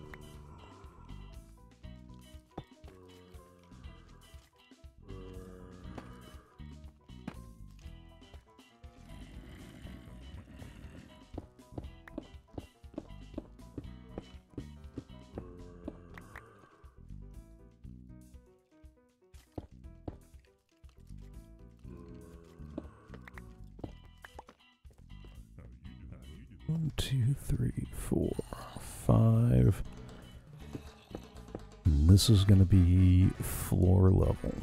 One, 2, 3, 4, 5. And this is going to be floor level.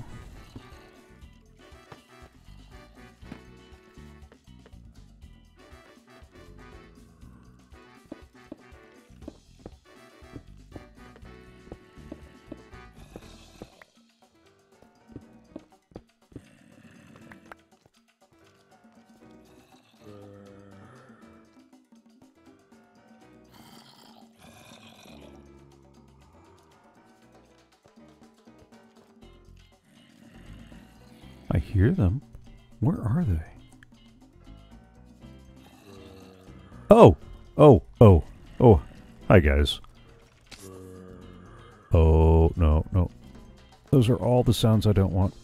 I hear them. Where are they? Oh! Oh! Oh! Oh! Hi, guys. Oh, no, no. Those are all the sounds I don't want.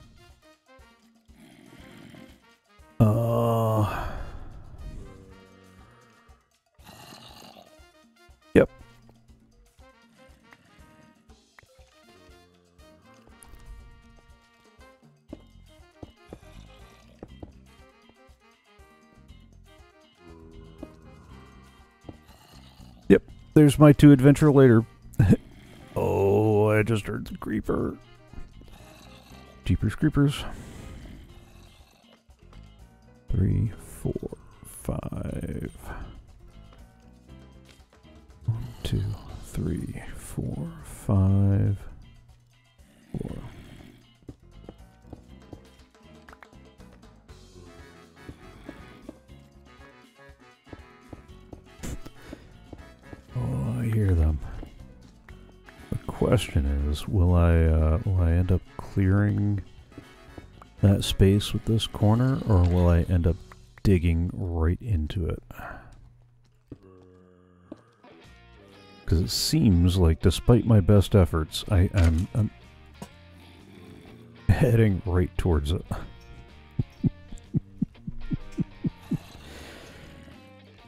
Yep. Yep, there's my 2 adventure later. Oh, I just heard the creeper. Jeepers creepers. 3, 4, 5. 1, 2, 3, 4, 5, 4. Oh, I hear them. The question is, will I end up clearing that space with this corner, or will I end up digging right into it? Because it seems like, despite my best efforts, I'm heading right towards it.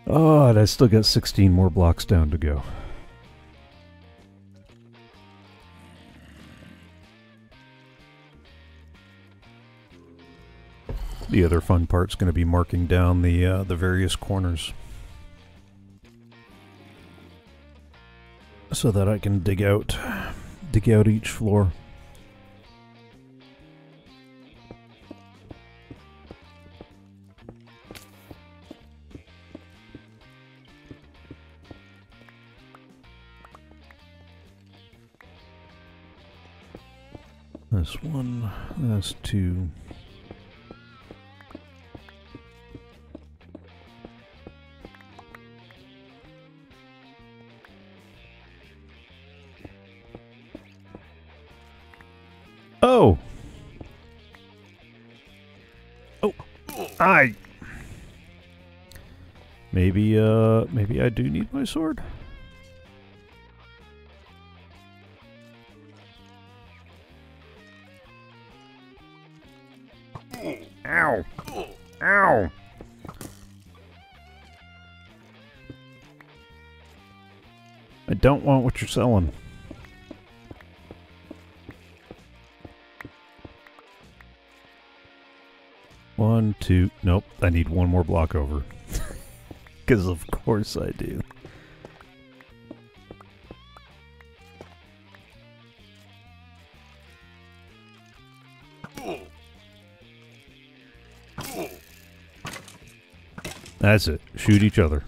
Oh, and I still got 16 more blocks down to go. The other fun part's going to be marking down the various corners, so that I can dig out each floor. This one, that's two. Oh! Oh! Maybe I do need my sword? Ow! Ow! I don't want what you're selling. One, two, nope, I need one more block over. Because of course I do. That's it. Shoot each other.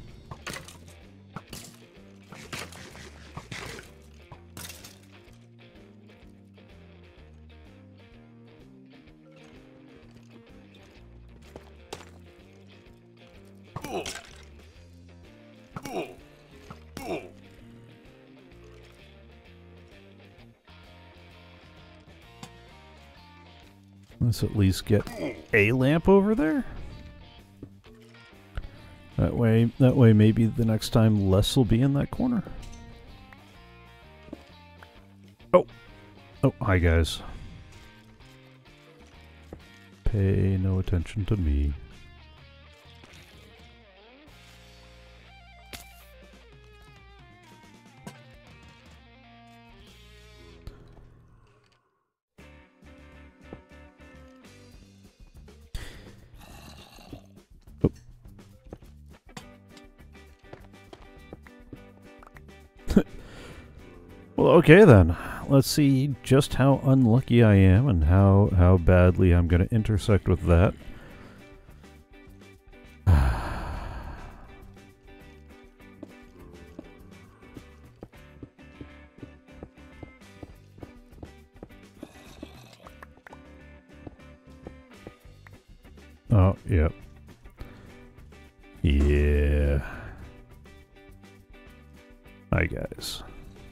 Let's at least get a lamp over there. That way maybe the next time less will be in that corner. Oh! Oh, hi guys. Pay no attention to me. Well, okay then. Let's see just how unlucky I am and how badly I'm going to intersect with that. Oh, yep. Yeah. Hi, guys.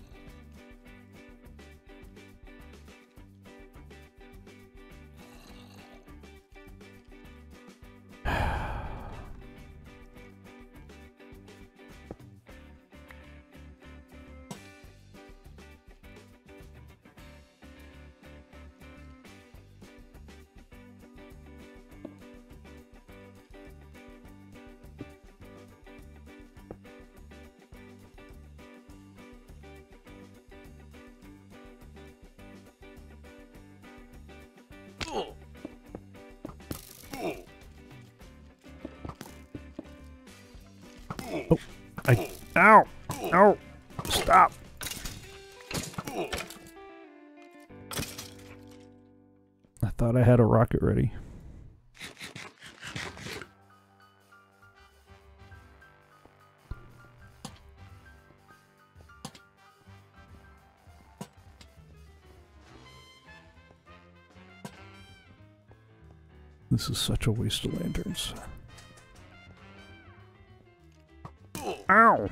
Oh, ow! Ow! Stop! I thought I had a rocket ready. This is such a waste of lanterns. Ow!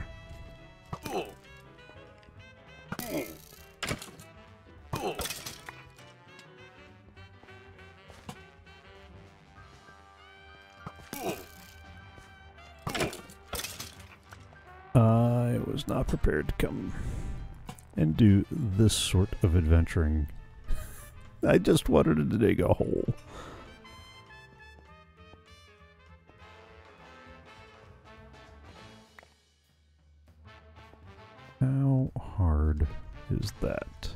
I was not prepared to come and do this sort of adventuring. I just wanted to dig a hole. How hard is that?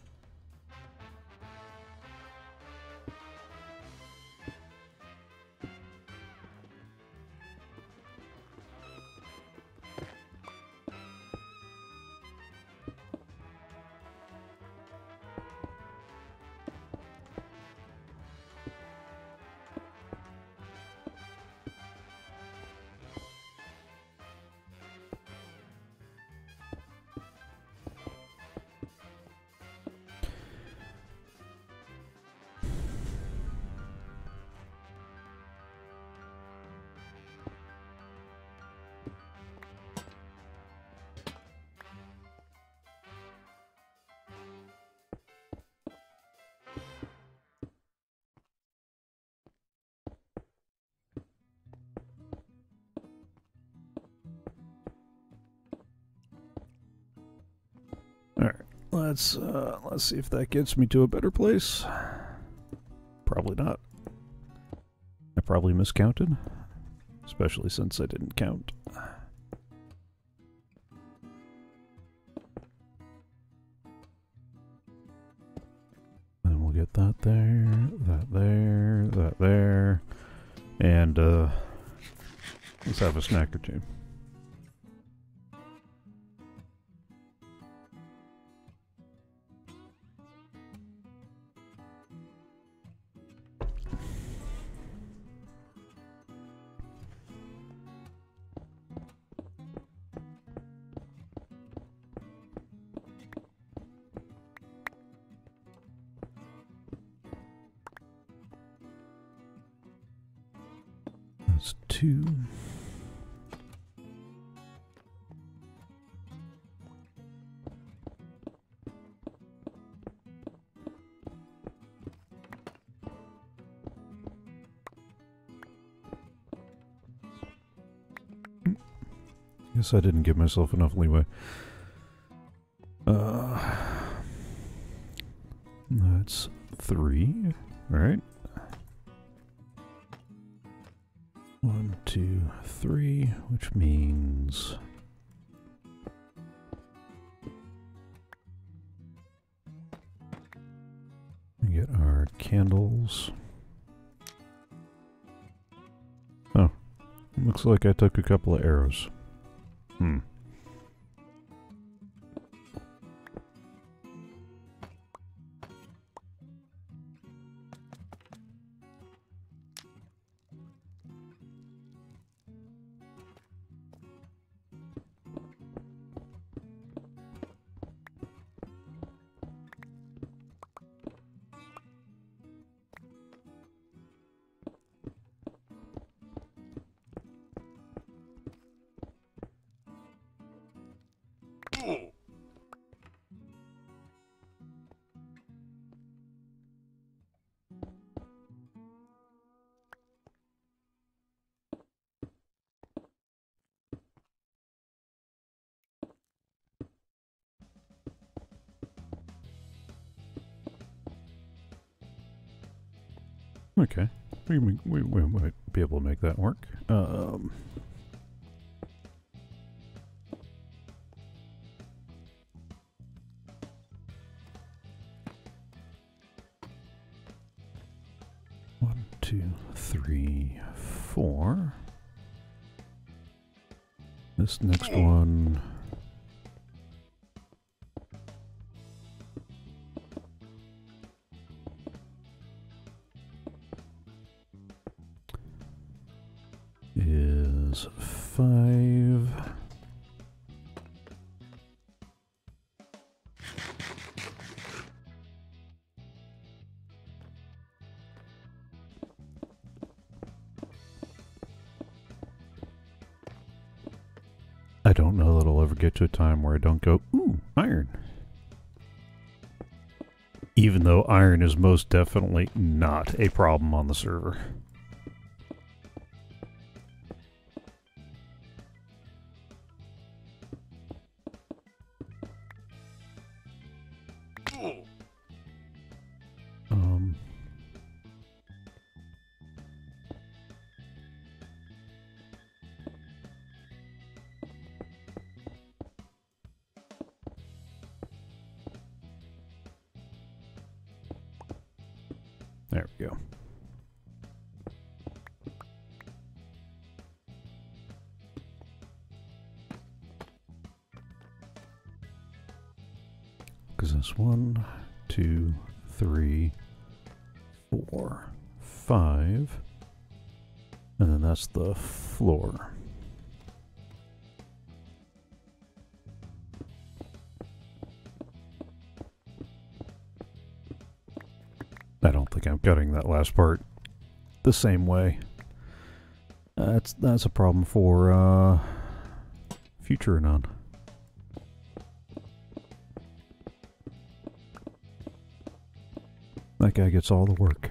Let's see if that gets me to a better place. Probably not. I probably miscounted, especially since I didn't count. Then we'll get that there, that there, that there, and let's have a snack or two. That's 2. Guess I didn't give myself enough leeway. That's 3, right? 1, 2, 3, which means we get our candles. Oh, looks like I took a couple of arrows. Okay, we might be able to make that work. One, 2, 3, 4. This next one. Is 5. I don't know that I'll ever get to a time where I don't go, ooh, iron. Even though iron is most definitely not a problem on the server. There we go. Because that's 1, 2, 3, 4, 5. And then that's the floor. I don't think I'm cutting that last part the same way. That's a problem for future Anon. That guy gets all the work.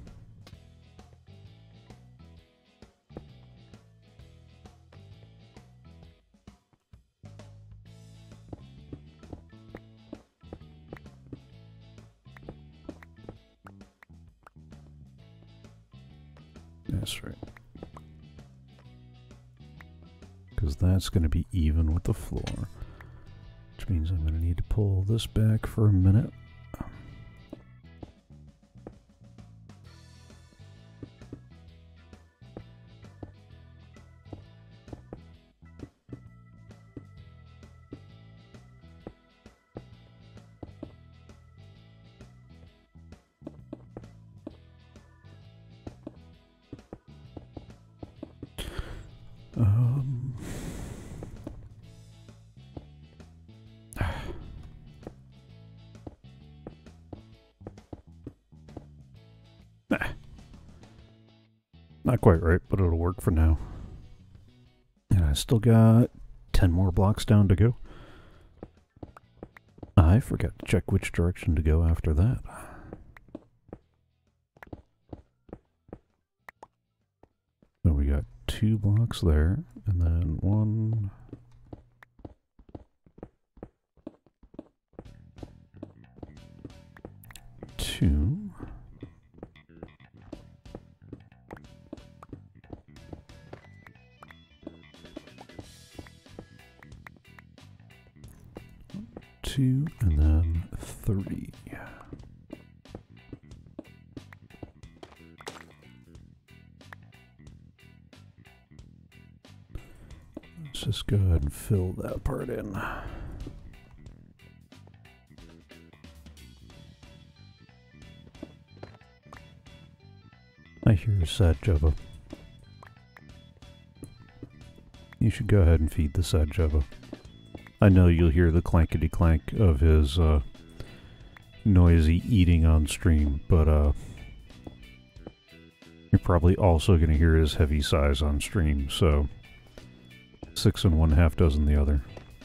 That's right. Because that's going to be even with the floor. Which means I'm going to need to pull this back for a minute. Not quite right, but it'll work for now. And I still got 10 more blocks down to go. I forgot to check which direction to go after that. So we got 2 blocks there, and then 1... 2... 2, and then 3. Let's just go ahead and fill that part in. I hear a sad Jubba. You should go ahead and feed the sad Jubba. I know you'll hear the clankety clank of his noisy eating on stream, but you're probably also going to hear his heavy sighs on stream, so 6 and 1/2 dozen the other.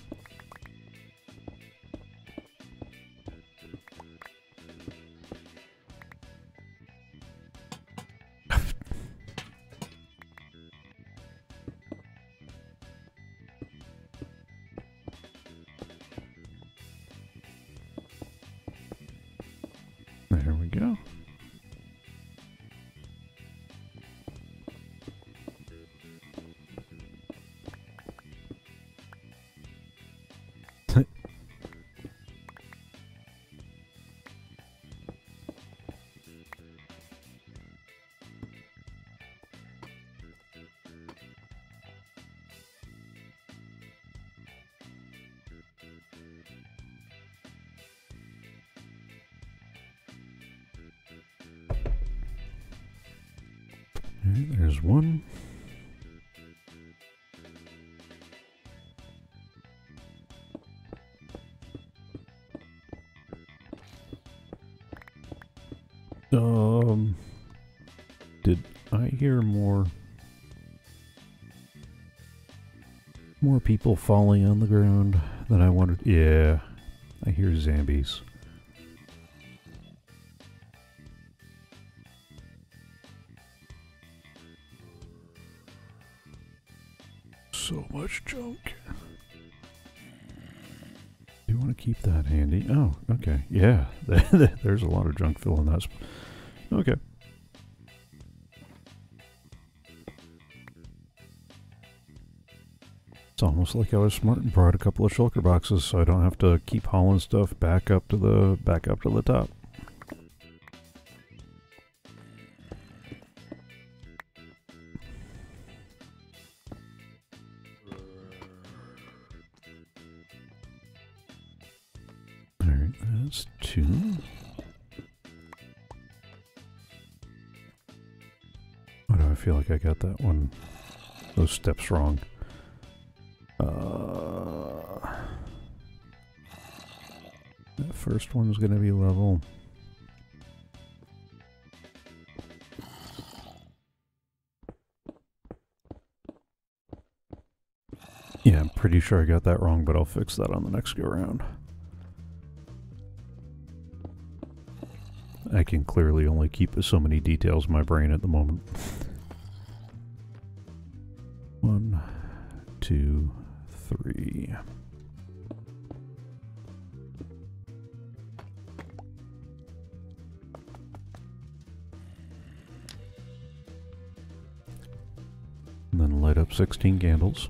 There we go. Alright, there's one. Did I hear more people falling on the ground than I wanted? Yeah, I hear zombies. So much junk. Do you want to keep that handy? Oh, okay. Yeah, there's a lot of junk filling that. Okay. It's almost like I was smart and brought a couple of shulker boxes, so I don't have to keep hauling stuff back up to the top. Alright, that's 2. Why do I feel like I got that one, those steps wrong? That first one's gonna be level. Yeah, I'm pretty sure I got that wrong, but I'll fix that on the next go round. I can clearly only keep so many details in my brain at the moment. 1, 2, 3. And then light up 16 candles.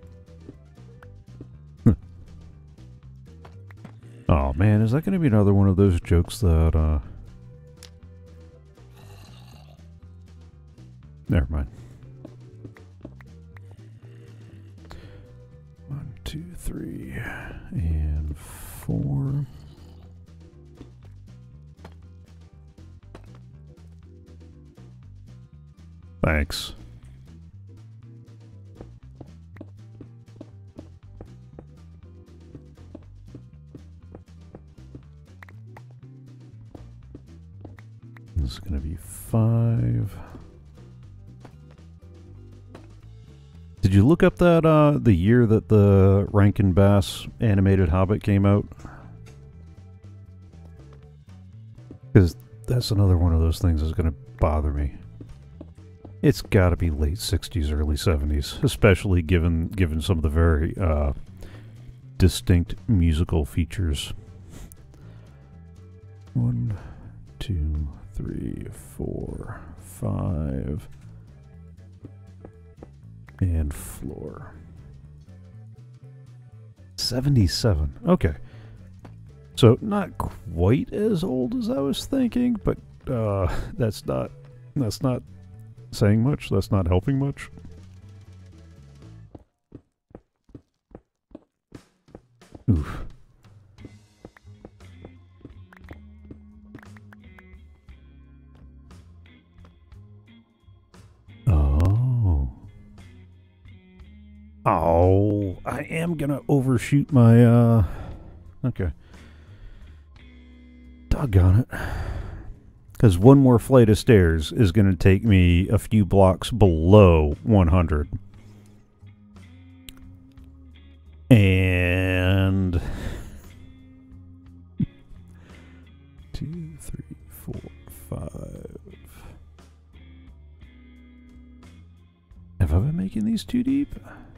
Oh man, is that going to be another one of those jokes that, never mind. 1, 2, 3, and 4. Thanks. This is going to be 5. Did you look up that, the year that the Rankin Bass animated Hobbit came out? Because that's another one of those things that's going to bother me. It's got to be late 60s, early 70s, especially given some of the very distinct musical features. 1, 2, 3, 4, 5, and floor. 77. Okay. So not quite as old as I was thinking, but that's not saying much. That's not helping much. Oof. Oh, I am gonna overshoot my, okay. Doggone it. Because one more flight of stairs is gonna take me a few blocks below 100. And... 2, 3, 4, 5... Have I been making these too deep?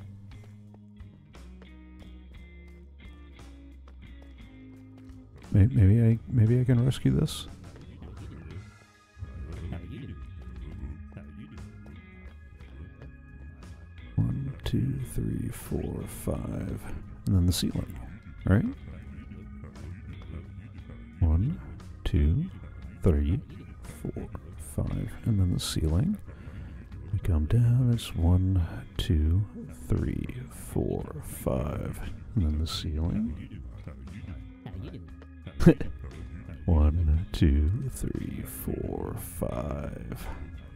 Maybe I can rescue this. One, 2, 3, 4, 5, and then the ceiling. All right. 1, 2, 3, 4, 5, and then the ceiling. We come down. It's 1, 2, 3, 4, 5, and then the ceiling. 1, 2, 3, 4, 5.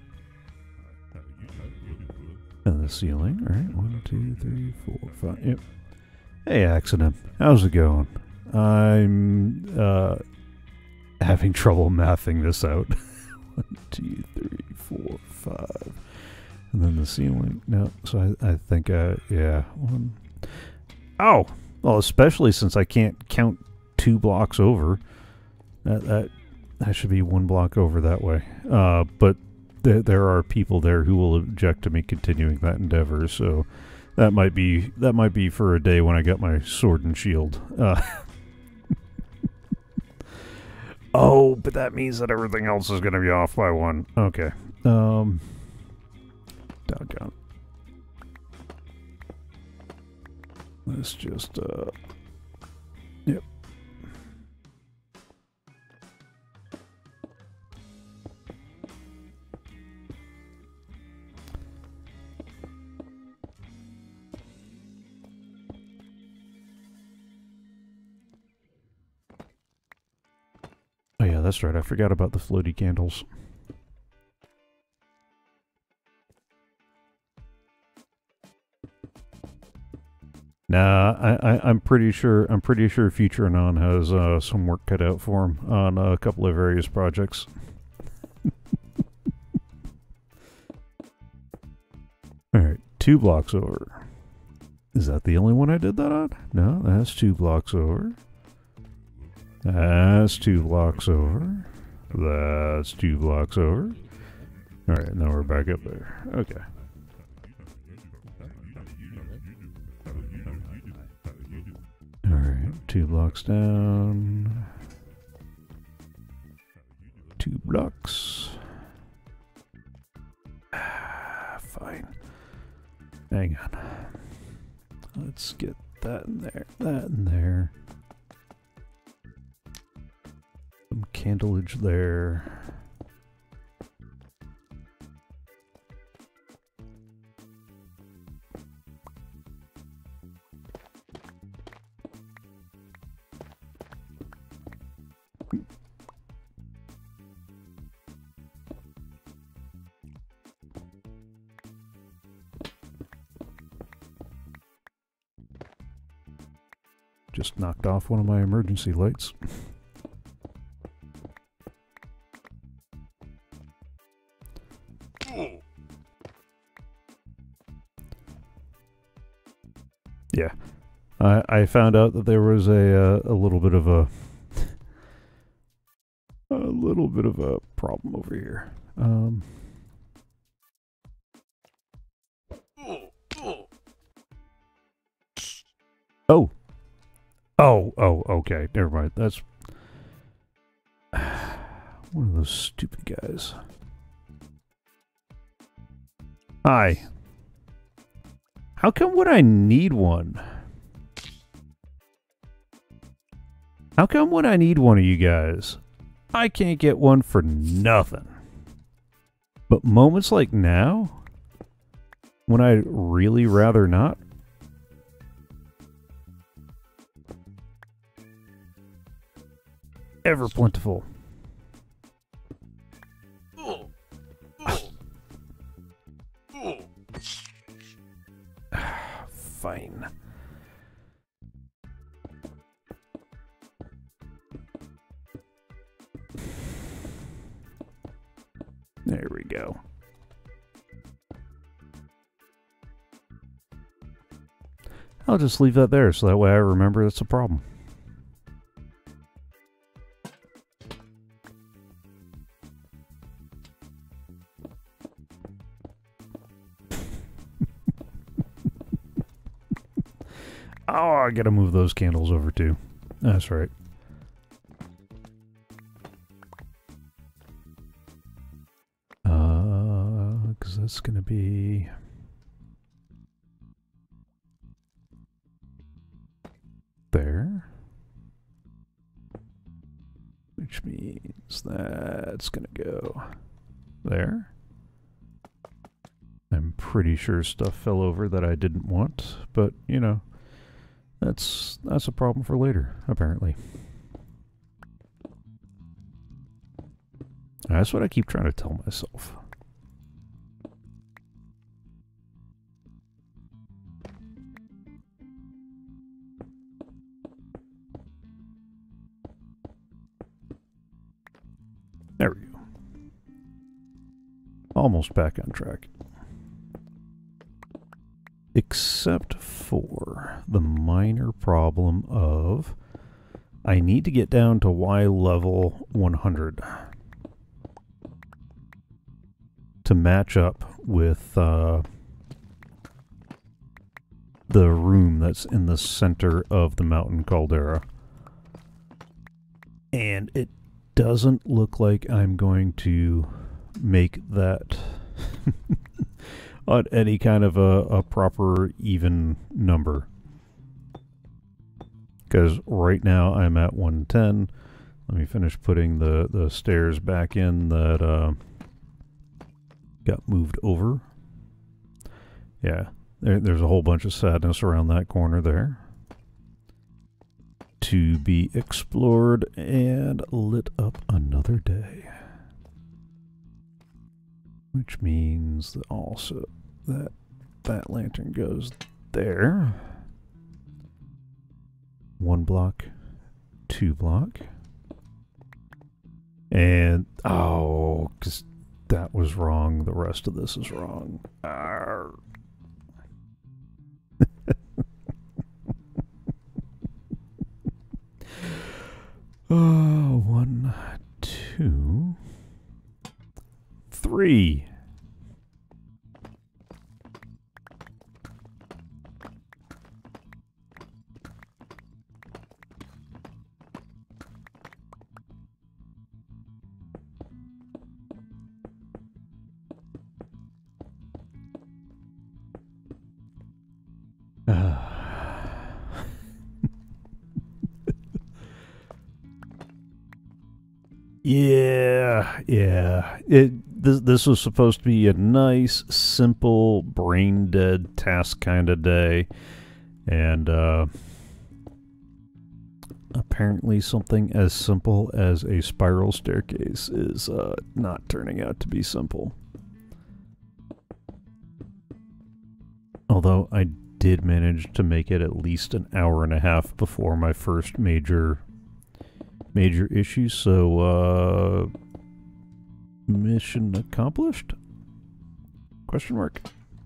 And the ceiling. All right. 1, 2, 3, 4, 5. Yep. Hey, accident. How's it going? I'm having trouble mathing this out. 1, 2, 3, 4, 5. And then the ceiling. No. So I think, yeah. 1. Oh! Well, especially since I can't count 2 blocks over. That should be 1 block over that way. But there are people there who will object to me continuing that endeavor, so that might be for a day when I got my sword and shield. Oh, but that means that everything else is going to be off by 1. Okay. Doggone. Let's just yep. that's right. I forgot about the floaty candles. Nah, I'm pretty sure. I'm pretty sure Future Anon has some work cut out for him on a couple of various projects. All right, 2 blocks over. Is that the only one I did that on? No, that's 2 blocks over. That's 2 blocks over. That's 2 blocks over. All right, now we're back up there. Okay. All right, 2 blocks down. 2 blocks. Fine. Hang on. Let's get that in there, that in there. Some candleage there. Just knocked off one of my emergency lights. Yeah, I found out that there was a little bit of a problem over here. Oh. Oh, okay. Never mind. That's one of those stupid guys. Hi. How come when I need one? How come when I need one of you guys, I can't get one for nothing? But moments like now, when I'd really rather not, ever plentiful. Fine. There we go. I'll just leave that there so that way I remember that's a problem. Oh, I gotta move those candles over too. That's right. Because that's gonna be there. Which means that's gonna go there. I'm pretty sure stuff fell over that I didn't want, but you know, that's a problem for later, apparently. That's what I keep trying to tell myself. There we go. Almost back on track. Except for the minor problem of I need to get down to Y level 100 to match up with the room that's in the center of the mountain caldera. And it doesn't look like I'm going to make that on any kind of a proper even number. Because right now I'm at 110. Let me finish putting the stairs back in that got moved over. Yeah, there's a whole bunch of sadness around that corner there. to be explored and lit up another day. Which means that also that that lantern goes there. 1 block, 2 block. And, oh, because that was wrong. The rest of this is wrong. Arr. Oh, 1, 2, 3. Yeah. This was supposed to be a nice, simple, brain-dead task kind of day. And, apparently something as simple as a spiral staircase is, not turning out to be simple. Although I did manage to make it at least an hour and a half before my first major issue, so mission accomplished? Question mark.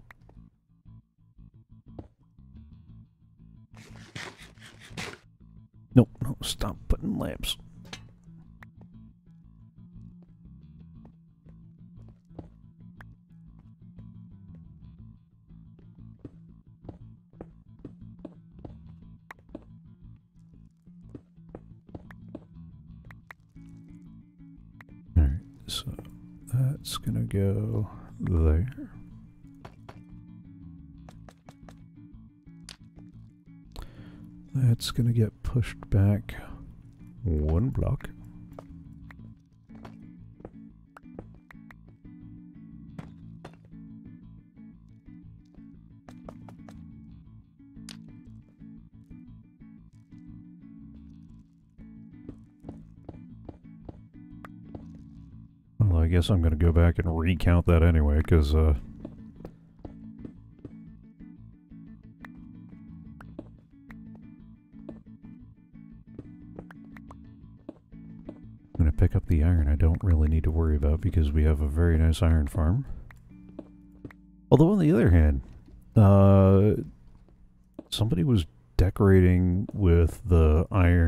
Nope, no, stop putting lamps. So that's gonna go there. That's gonna get pushed back 1 block. Well, I guess I'm going to go back and recount that anyway, because, I'm going to pick up the iron I don't really need to worry about because we have a very nice iron farm. Although, on the other hand, somebody was decorating with the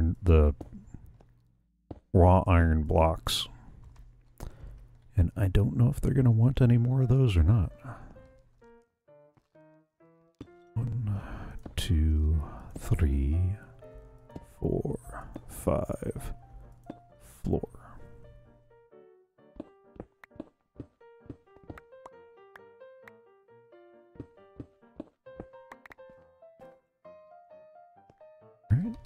raw iron blocks. And I don't know if they're going to want any more of those or not. 1, 2, 3, 4, 5. Floor. Right.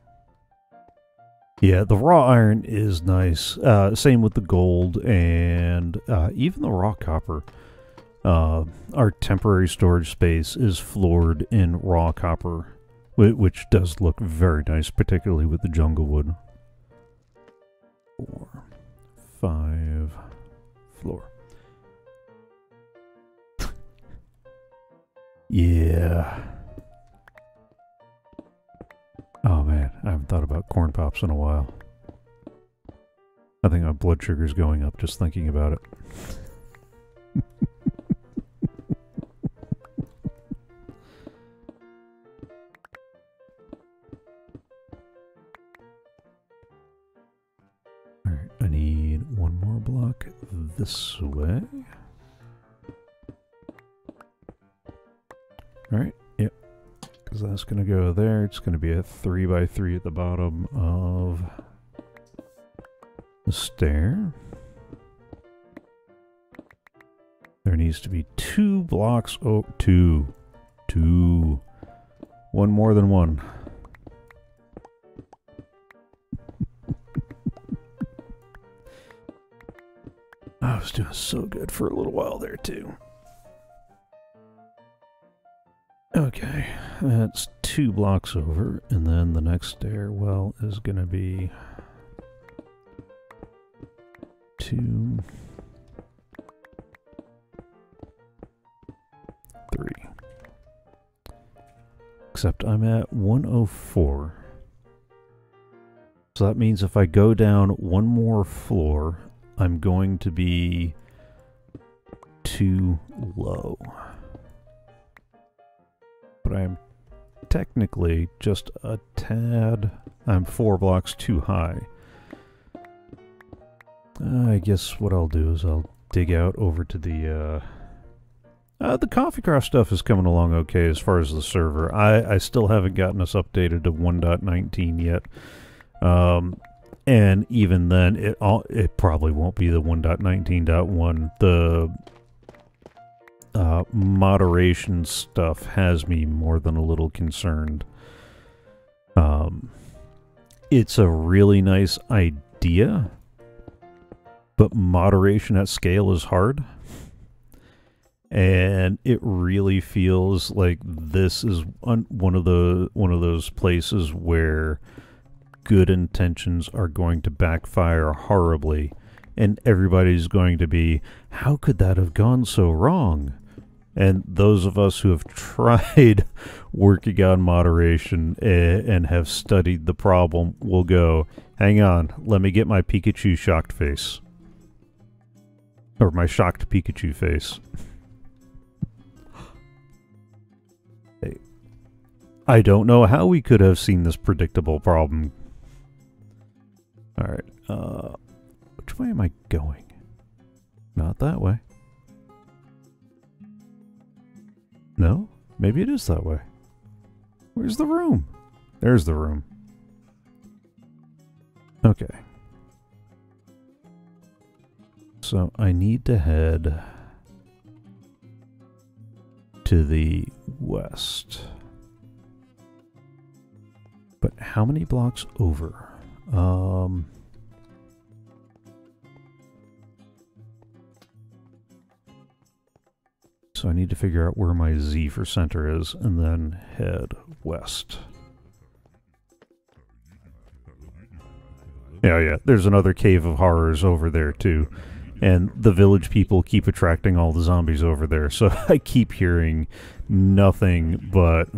Yeah, the raw iron is nice. Same with the gold and even the raw copper. Our temporary storage space is floored in raw copper, which does look very nice, particularly with the jungle wood. 4, 5, floor. Yeah. Oh man, I haven't thought about corn pops in a while. I think my blood sugar's going up just thinking about it. Alright, I need 1 more block this way. Alright, yep. Because that's going to go there. It's going to be a 3x3 at the bottom of the stair. There needs to be 2 blocks. Oh, 2. 2. 1 more than 1. I was doing so good for a little while there, too. Okay, that's 2 2 blocks over, and then the next stairwell is going to be 2, 3. Except I'm at 104. So that means if I go down one more floor, I'm going to be too low. But I'm technically just a tad... I'm 4 blocks too high. I guess what I'll do is I'll dig out over to the CoffeeCraft stuff is coming along okay as far as the server. I still haven't gotten us updated to 1.19 yet. And even then, it probably won't be the 1.19.1. The moderation stuff has me more than a little concerned. It's a really nice idea, but moderation at scale is hard. And it really feels like this is one of those places where good intentions are going to backfire horribly, and everybody's going to be, how could that have gone so wrong? And those of us who have tried working on moderation and have studied the problem will go, hang on, let me get my Pikachu shocked face. Or my shocked Pikachu face. I don't know how we could have seen this predictable problem. Alright, which way am I going? Not that way. No? Maybe it is that way. Where's the room? There's the room. Okay. So I need to head to the west. But how many blocks over? So I need to figure out where my Z for center is and then head west. Yeah, there's another cave of horrors over there too. And the village people keep attracting all the zombies over there. So I keep hearing nothing but...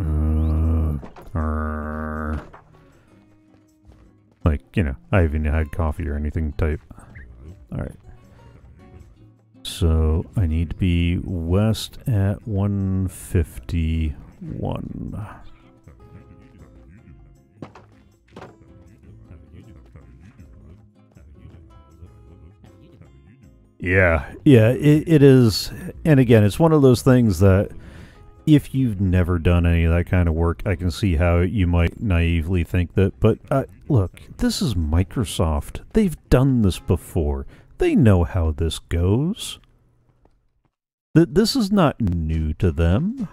like, you know, I haven't had coffee or anything type. Alright. So, I need to be west at 151. Yeah, it is. And again, it's one of those things that if you've never done any of that kind of work, I can see how you might naively think that. But look, this is Microsoft. They've done this before. They know how this goes. This is not new to them.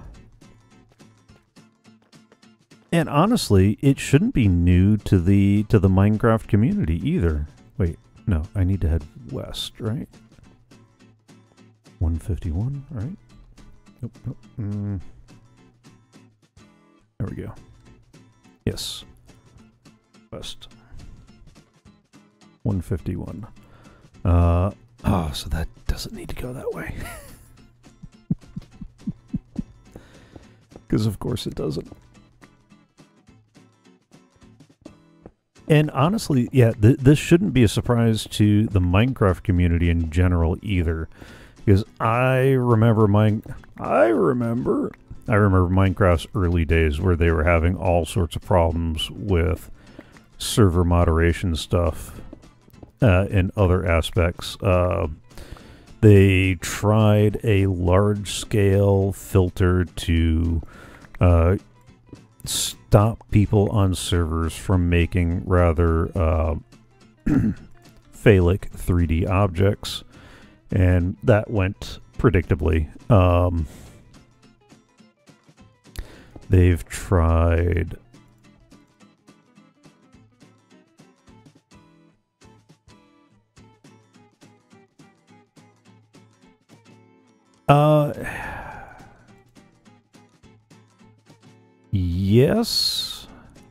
And honestly, it shouldn't be new to the Minecraft community either. Wait, no, I need to head west, right? 151, right? Nope. There we go. Yes. West. 151. So that doesn't need to go that way. Because of course it doesn't. And honestly, yeah, this shouldn't be a surprise to the Minecraft community in general either. Because I remember Minecraft's early days where they were having all sorts of problems with server moderation stuff and other aspects. They tried a large-scale filter to stop people on servers from making rather phallic 3D objects. And that went predictably. They've tried... Yes.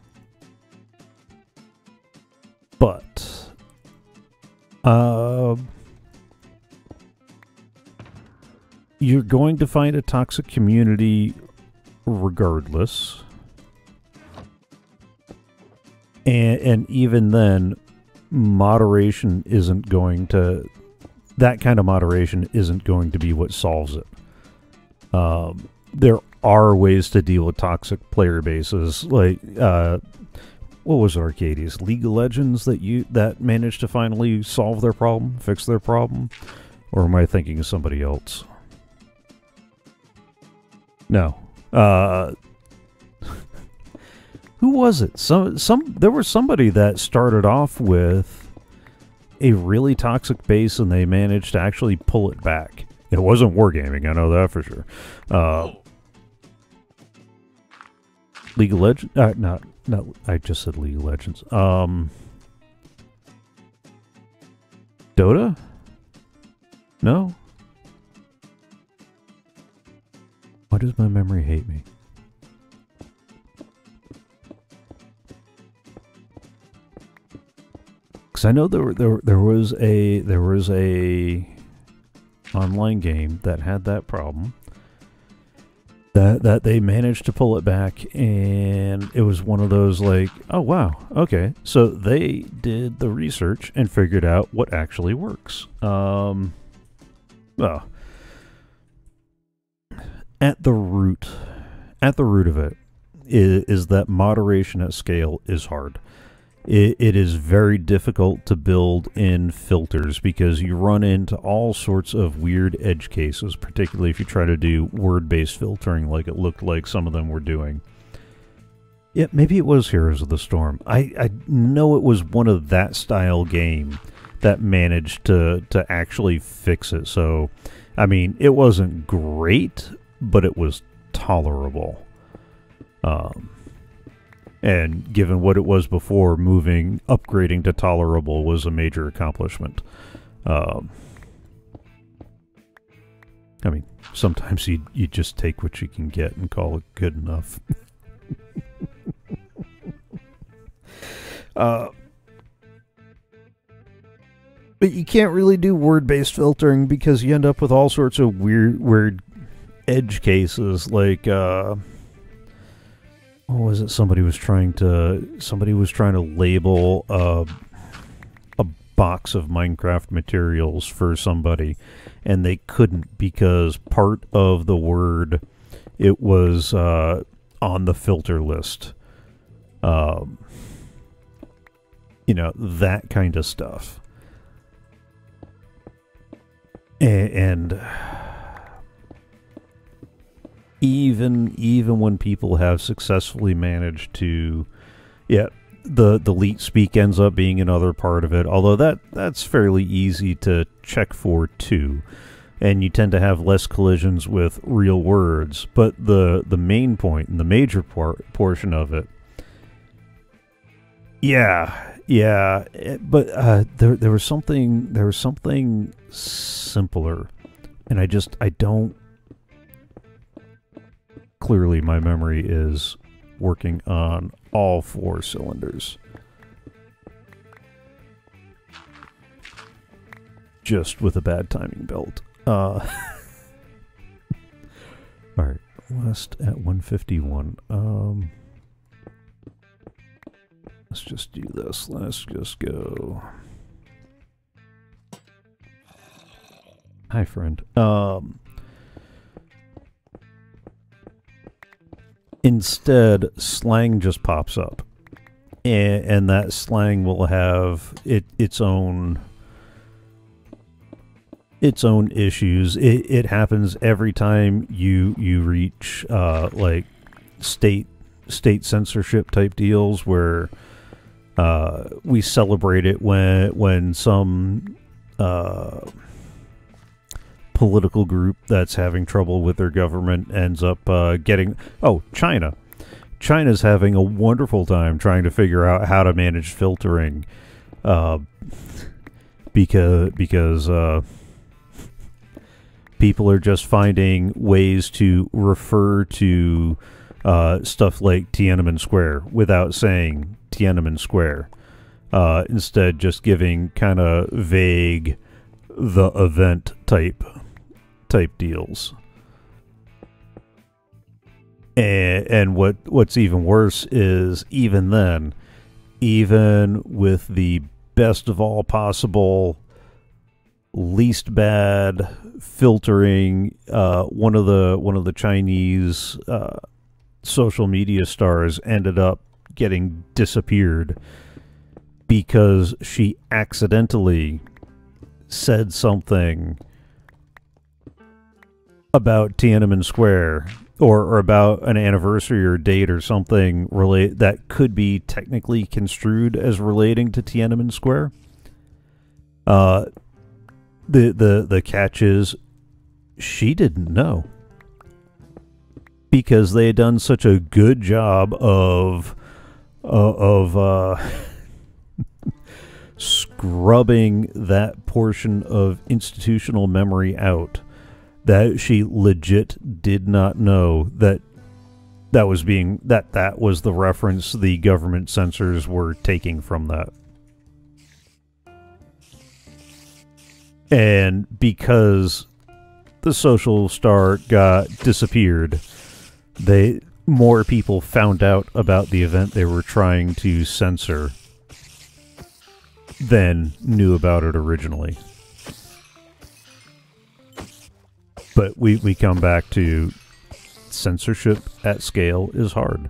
But you're going to find a toxic community regardless. And even then, moderation isn't going to... That kind of moderation isn't going to be what solves it. There are ways to deal with toxic player bases, like... what was Arcadia's? League of Legends that managed to finally solve their problem, fix their problem? Or am I thinking of somebody else? No. Who was it? There was somebody that started off with a really toxic base and they managed to actually pull it back. It wasn't Wargaming, I know that for sure. League of Legends? Not, I just said League of Legends. Dota? No? Why does my memory hate me? Because I know there was a online game that had that problem. That they managed to pull it back, and it was one of those like, oh wow, okay. So they did the research and figured out what actually works. Well, at the root of it is that moderation at scale is hard. It is very difficult to build in filters because you run into all sorts of weird edge cases, particularly if you try to do word-based filtering like it looked like some of them were doing. Yeah, maybe it was Heroes of the Storm. I know it was one of that style game that managed to actually fix it. So, I mean, it wasn't great, but it was tolerable. And given what it was before, upgrading to tolerable was a major accomplishment. I mean, sometimes you just take what you can get and call it good enough. But you can't really do word-based filtering because you end up with all sorts of weird edge cases, like... what was it? Somebody was trying to label a box of Minecraft materials for somebody, and they couldn't because part of the word it was on the filter list. You know, that kind of stuff. And even when people have successfully managed to, the leet speak ends up being another part of it, although that's fairly easy to check for too, and you tend to have less collisions with real words. But the main point and the major portion of it, but there was something simpler, and I don't. Clearly, my memory is working on all 4 cylinders. Just with a bad timing belt. Alright, West at 151. Let's just do this. Let's just go. Hi, friend. Instead, slang just pops up, and that slang will have its own issues. It happens every time you reach like state censorship type deals where we celebrate it when some political group that's having trouble with their government ends up getting... Oh, China's having a wonderful time trying to figure out how to manage filtering because people are just finding ways to refer to stuff like Tiananmen Square without saying Tiananmen Square. Instead, just giving kind of vague the event type deals. And what's even worse is even then, even with the best of all possible, least bad filtering, one of the Chinese social media stars ended up getting disappeared because she accidentally said something about Tiananmen Square or about an anniversary or date or something that could be technically construed as relating to Tiananmen Square. The catch is she didn't know, because they had done such a good job of scrubbing that portion of institutional memory out, that she legit did not know that was the reference the government censors were taking from that. And because the social star got disappeared, more people found out about the event they were trying to censor than knew about it originally. But we come back to censorship at scale is hard.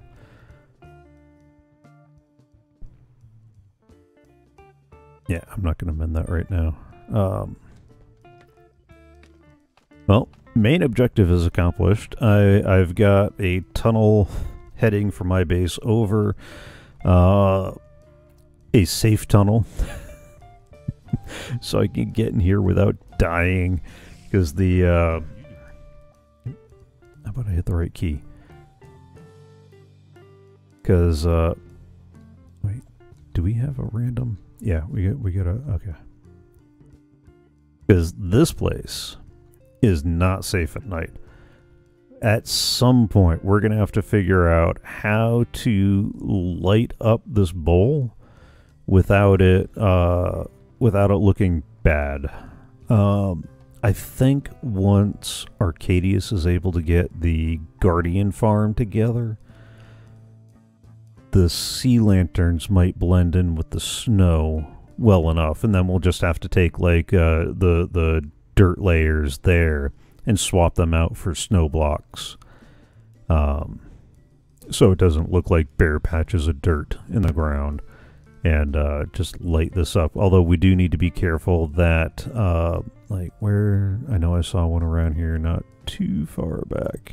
Yeah, I'm not going to amend that right now. Well, main objective is accomplished. I've got a tunnel heading from my base over a safe tunnel so I can get in here without dying, because the how about I hit the right key? Because wait, do we have a random? Yeah, we got a okay. Because this place is not safe at night. At some point, we're going to have to figure out how to light up this bowl without it looking bad. I think once Arcadius is able to get the Guardian farm together, the sea lanterns might blend in with the snow well enough, and then we'll just have to take like the dirt layers there and swap them out for snow blocks, so it doesn't look like bare patches of dirt in the ground, and just light this up. Although we do need to be careful that like where I know I saw one around here not too far back.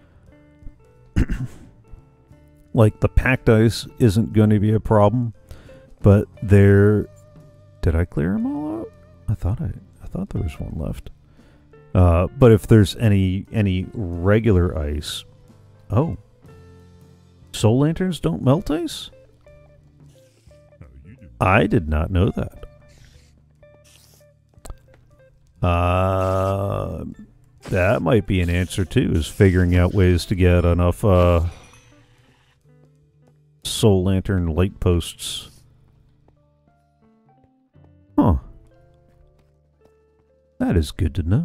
Like the packed ice isn't going to be a problem, but there. Did I clear them all out? I thought there was one left. But if there's any regular ice, oh, soul lanterns don't melt ice? I did not know that. That might be an answer too, is figuring out ways to get enough soul lantern light posts. Huh. That is good to know.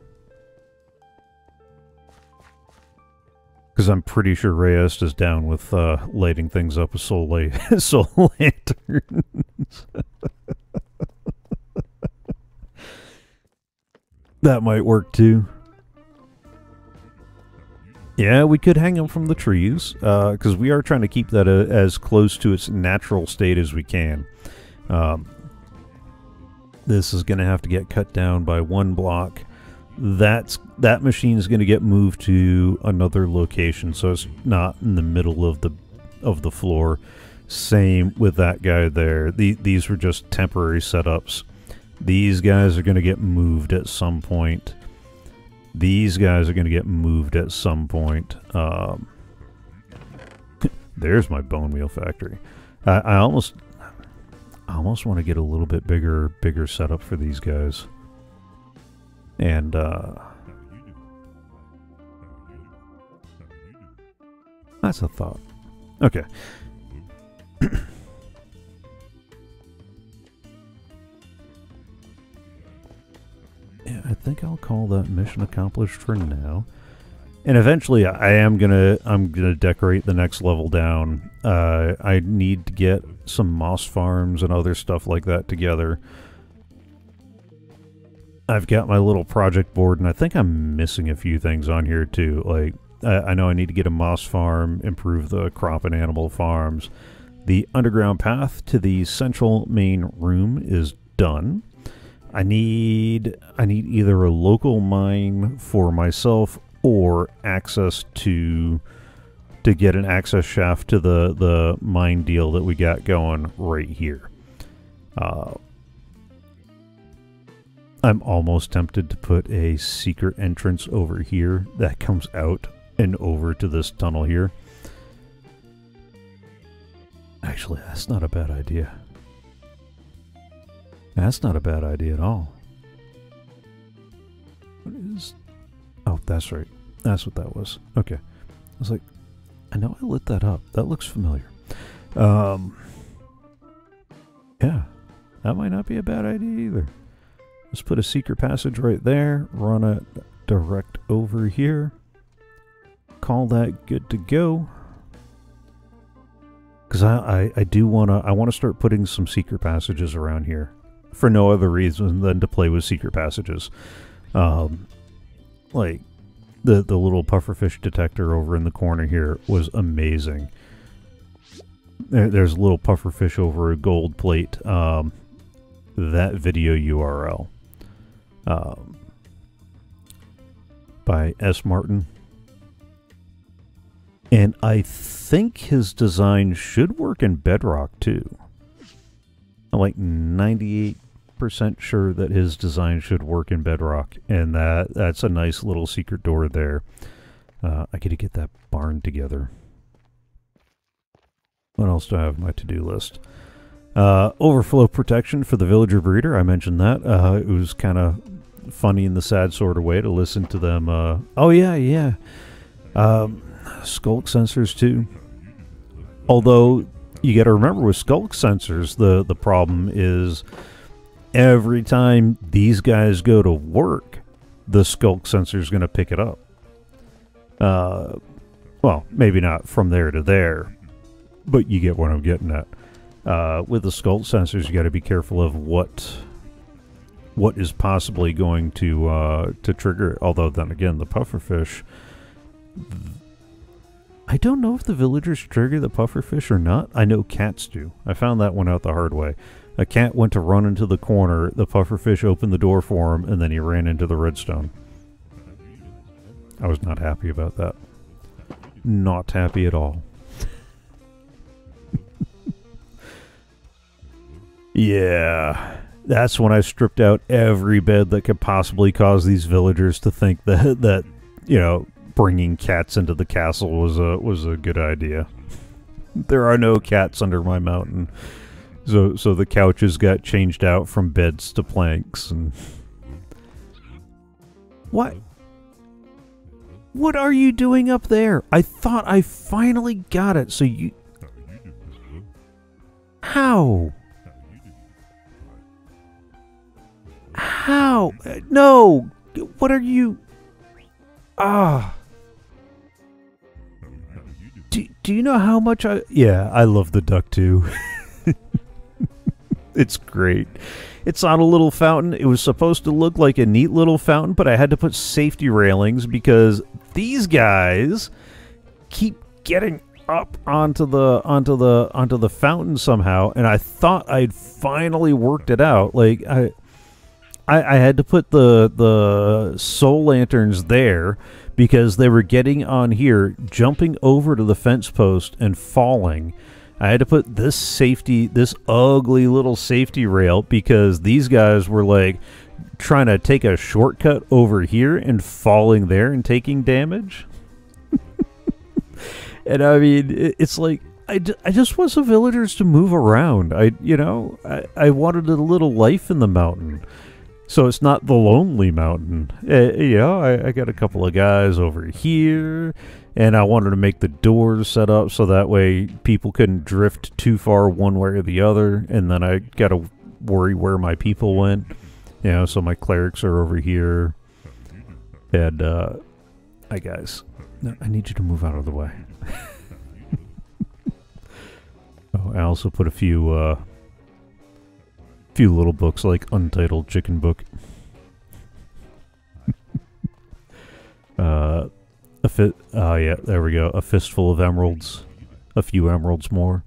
Because I'm pretty sure Reyes is down with lighting things up with soul lanterns. That might work too. Yeah, we could hang them from the trees, because we are trying to keep that as close to its natural state as we can. This is going to have to get cut down by one block. That machine is going to get moved to another location, so it's not in the middle of the floor. Same with that guy there. These were just temporary setups. These guys are going to get moved at some point. These guys are going to get moved at some point. There's my bone meal factory. I almost want to get a little bit bigger setup for these guys. And That's a thought. Okay. Yeah, I think I'll call that mission accomplished for now. And eventually I'm gonna decorate the next level down. I need to get some moss farms and other stuff like that together. I've got my little project board, and I think I'm missing a few things on here too. Like, I know I need to get a moss farm, improve the crop and animal farms. The underground path to the central main room is done. I need either a local mine for myself or access to get an access shaft to the mine deal that we got going right here. I'm almost tempted to put a secret entrance over here that comes out and over to this tunnel here. Actually, that's not a bad idea. That's not a bad idea at all. What is... Oh, that's right. That's what that was. Okay. I was like, I know I lit that up. That looks familiar. Yeah. That might not be a bad idea either. Let's put a secret passage right there. Run it direct over here. Call that good to go. Because I do want to... I want to start putting some secret passages around here. For no other reason than to play with secret passages. Like, the little pufferfish detector over in the corner here was amazing. There's a little pufferfish over a gold plate. That video URL. By S. Martin. And I think his design should work in Bedrock too. I'm like 98% sure that his design should work in Bedrock, and that's a nice little secret door there. I gotta get that barn together. What else do I have on my to-do list? Overflow protection for the villager breeder. I mentioned that. It was kind of funny in the sad sort of way to listen to them. Oh yeah, yeah. Skulk sensors too. Although you got to remember with skulk sensors, the problem is every time these guys go to work, the skulk sensor is going to pick it up. Well, maybe not from there to there, but you get what I'm getting at. With the skulk sensors, you got to be careful of what is possibly going to trigger it. Although then again, the pufferfish, I don't know if the villagers trigger the pufferfish or not. I know cats do. I found that one out the hard way. A cat went to run into the corner, the pufferfish opened the door for him, and then he ran into the redstone. I was not happy about that. Not happy at all. Yeah, that's when I stripped out every bed that could possibly cause these villagers to think that you know, bringing cats into the castle was a good idea. There are no cats under my mountain, so the couches got changed out from beds to planks. And what are you doing up there? I thought I finally got it. So you, how? How? No! What are you... Ah! Do you know how much I... Yeah, I love the duck too. It's great. It's on a little fountain. It was supposed to look like a neat little fountain, but I had to put safety railings because these guys keep getting up onto the fountain somehow, and I thought I'd finally worked it out. Like I had to put the soul lanterns there because they were getting on here, jumping over to the fence post and falling. I had to put this ugly little safety rail because these guys were like trying to take a shortcut over here and falling there and taking damage. And I mean, it's like, I just want some villagers to move around. I wanted a little life in the mountain. So it's not the lonely mountain. You know, I got a couple of guys over here. And I wanted to make the doors set up so that way people couldn't drift too far one way or the other. And then I got to worry where my people went. You know, so my clerics are over here. And, hi guys. No, I need you to move out of the way. Oh, I also put a few little books like Untitled Chicken Book. Yeah, there we go. A fistful of emeralds. A few emeralds more.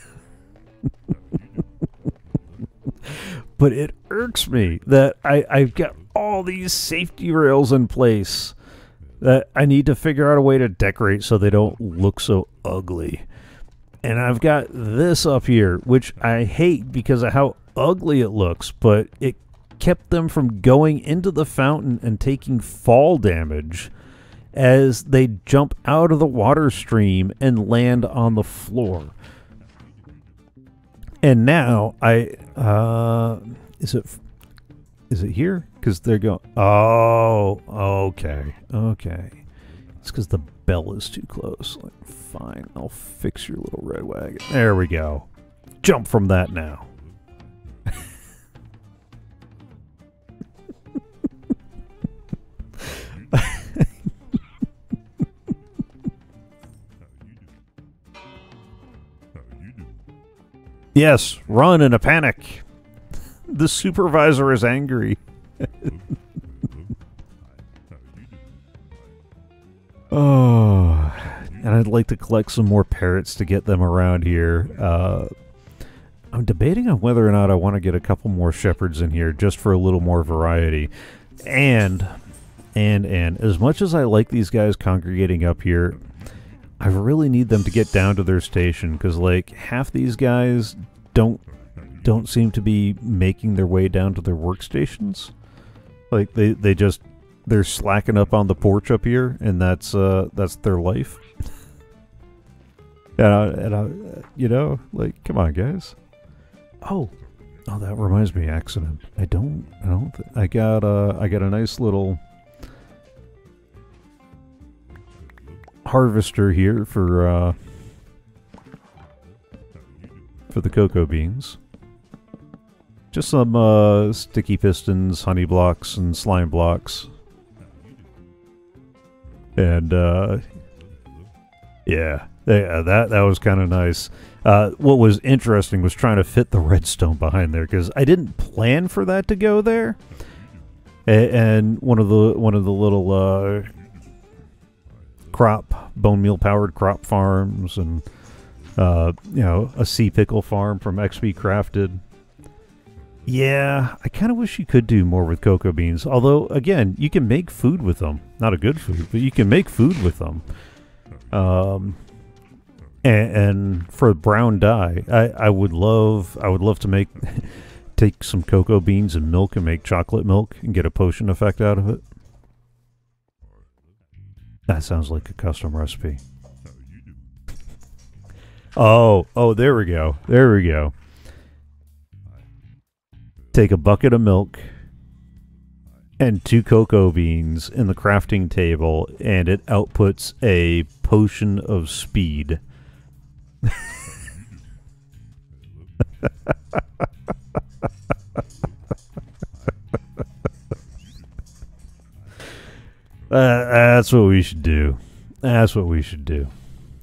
But it irks me that I've got all these safety rails in place that I need to figure out a way to decorate so they don't look so ugly. And I've got this up here, which I hate because of how ugly it looks, but it kept them from going into the fountain and taking fall damage as they jump out of the water stream and land on the floor. And now is it here? Because they're going. Oh, okay. It's because the bell is too close. Like, fine, I'll fix your little red wagon. There we go. Jump from that now. Yes, run in a panic. The supervisor is angry. Oh, and I'd like to collect some more parrots to get them around here. I'm debating on whether or not I want to get a couple more shepherds in here just for a little more variety. And as much as I like these guys congregating up here, I really need them to get down to their station, because like half these guys don't seem to be making their way down to their workstations. Like they're slacking up on the porch up here, and that's their life. You know, like, come on, guys. Oh, that reminds me, accident. I got a nice little harvester here for the cocoa beans. Just some sticky pistons, honey blocks, and slime blocks. And yeah, that was kind of nice. What was interesting was trying to fit the redstone behind there, because I didn't plan for that to go there. And one of the little bone meal powered crop farms, and you know, a sea pickle farm from XP Crafted. Yeah, I kind of wish you could do more with cocoa beans. Although, again, you can make food with them. Not a good food, but you can make food with them. And for brown dye, I would love to take some cocoa beans and milk and make chocolate milk and get a potion effect out of it. That sounds like a custom recipe. Oh, there we go. There we go. Take a bucket of milk and 2 cocoa beans in the crafting table, and it outputs a potion of speed. That's what we should do. That's what we should do.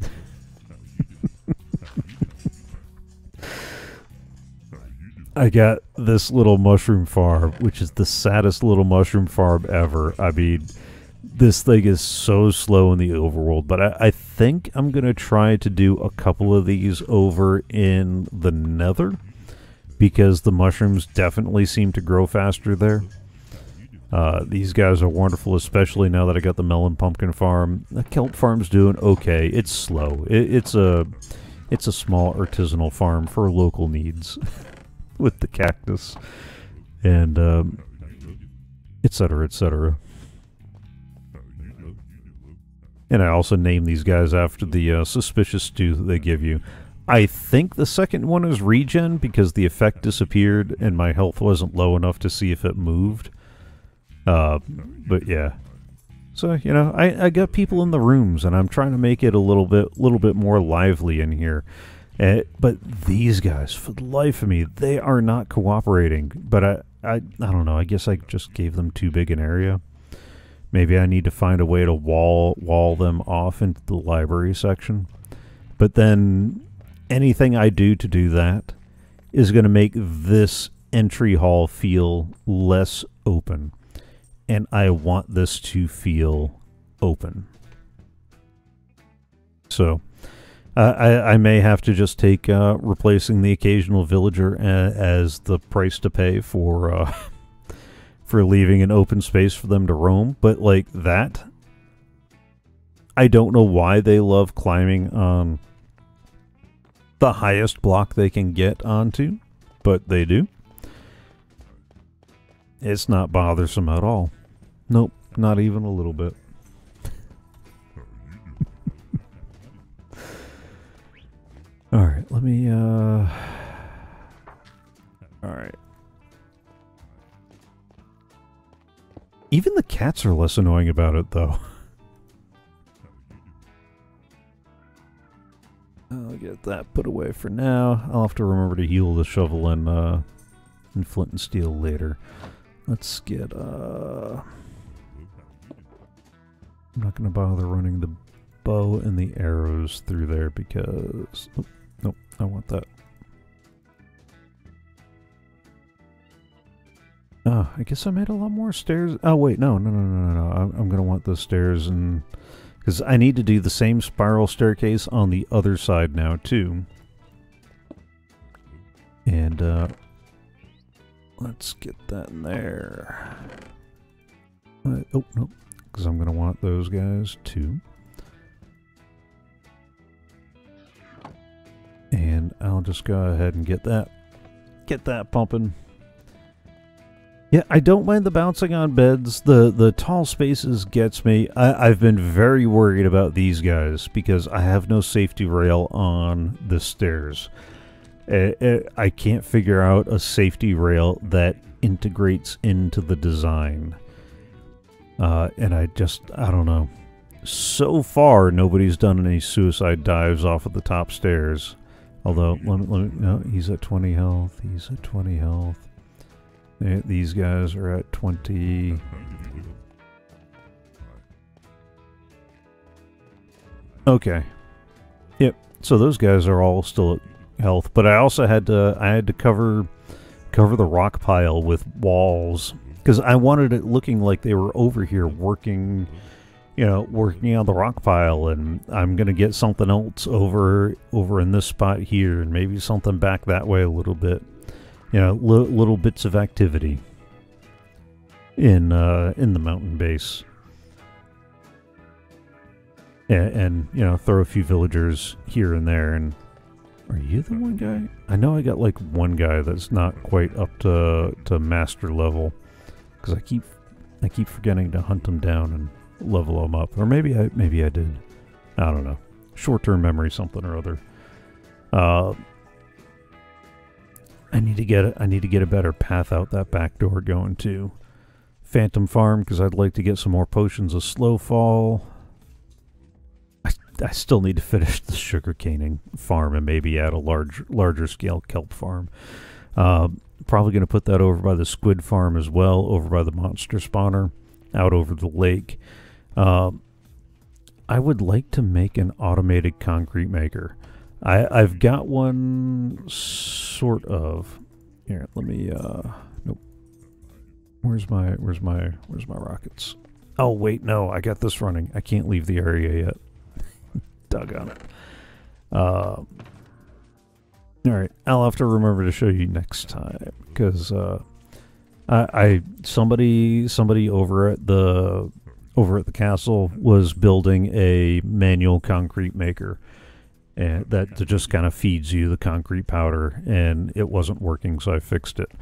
I got this little mushroom farm, which is the saddest little mushroom farm ever. I mean, this thing is so slow in the overworld, but I think I'm going to try to do a couple of these over in the Nether, because the mushrooms definitely seem to grow faster there. These guys are wonderful, especially now that I got the melon pumpkin farm. The kelp farm's doing okay. It's slow. It's a small artisanal farm for local needs. With the cactus and etc., etc. And I also named these guys after the suspicious stew that they give you. I think the second one is regen, because the effect disappeared and my health wasn't low enough to see if it moved. But yeah. So, you know, I got people in the rooms, and I'm trying to make it a little bit more lively in here. But these guys, for the life of me, they are not cooperating. But I don't know. I guess I just gave them too big an area. Maybe I need to find a way to wall them off into the library section. But then anything I do to do that is going to make this entry hall feel less open. And I want this to feel open. So I may have to just take replacing the occasional villager as the price to pay for for leaving an open space for them to roam. But like that, I don't know why they love climbing on the highest block they can get onto, but they do. It's not bothersome at all. Nope, not even a little bit. Alright, let me, Alright. Even the cats are less annoying about it, though. I'll get that put away for now. I'll have to remember to heal the shovel and flint and steel later. Let's get, I'm not going to bother running the bow and the arrows through there because... Oh, nope, I want that. Oh, I guess I made a lot more stairs. Oh, wait, no. I'm going to want those stairs and... Because I need to do the same spiral staircase on the other side now, too. And, let's get that in there. Oh, nope. Because I'm going to want those guys too. And I'll just go ahead and get that pumping. Yeah, I don't mind the bouncing on beds. The tall spaces gets me. I've been very worried about these guys because I have no safety rail on the stairs. I can't figure out a safety rail that integrates into the design. And I don't know. So far, nobody's done any suicide dives off of the top stairs. Although, let me no, he's at 20 health. He's at 20 health. These guys are at 20. Okay. Yep. So those guys are all still at health, but I also had to cover the rock pile with walls. Because I wanted it looking like they were over here working, you know, working on the rock pile, and I'm gonna get something else over in this spot here, and maybe something back that way a little bit, you know, little bits of activity in the mountain base, and you know, throw a few villagers here and there. And are you the one guy? I know I got like one guy that's not quite up to master level. Because I keep forgetting to hunt them down and level them up, or maybe I did. I don't know. Short-term memory, something or other. I need to get a better path out that back door going to Phantom Farm because I'd like to get some more potions of slow fall. I still need to finish the sugar caning farm and maybe add a larger scale kelp farm. Probably going to put that over by the squid farm as well, over by the monster spawner, out over the lake. I would like to make an automated concrete maker. I've got one sort of. Here, let me. Nope. Where's my rockets? Oh wait, no, I got this running. I can't leave the area yet. Doggone it. Alright, I'll have to remember to show you next time, because somebody over at the castle was building a manual concrete maker, and that just kind of feeds you the concrete powder, and it wasn't working, so I fixed it.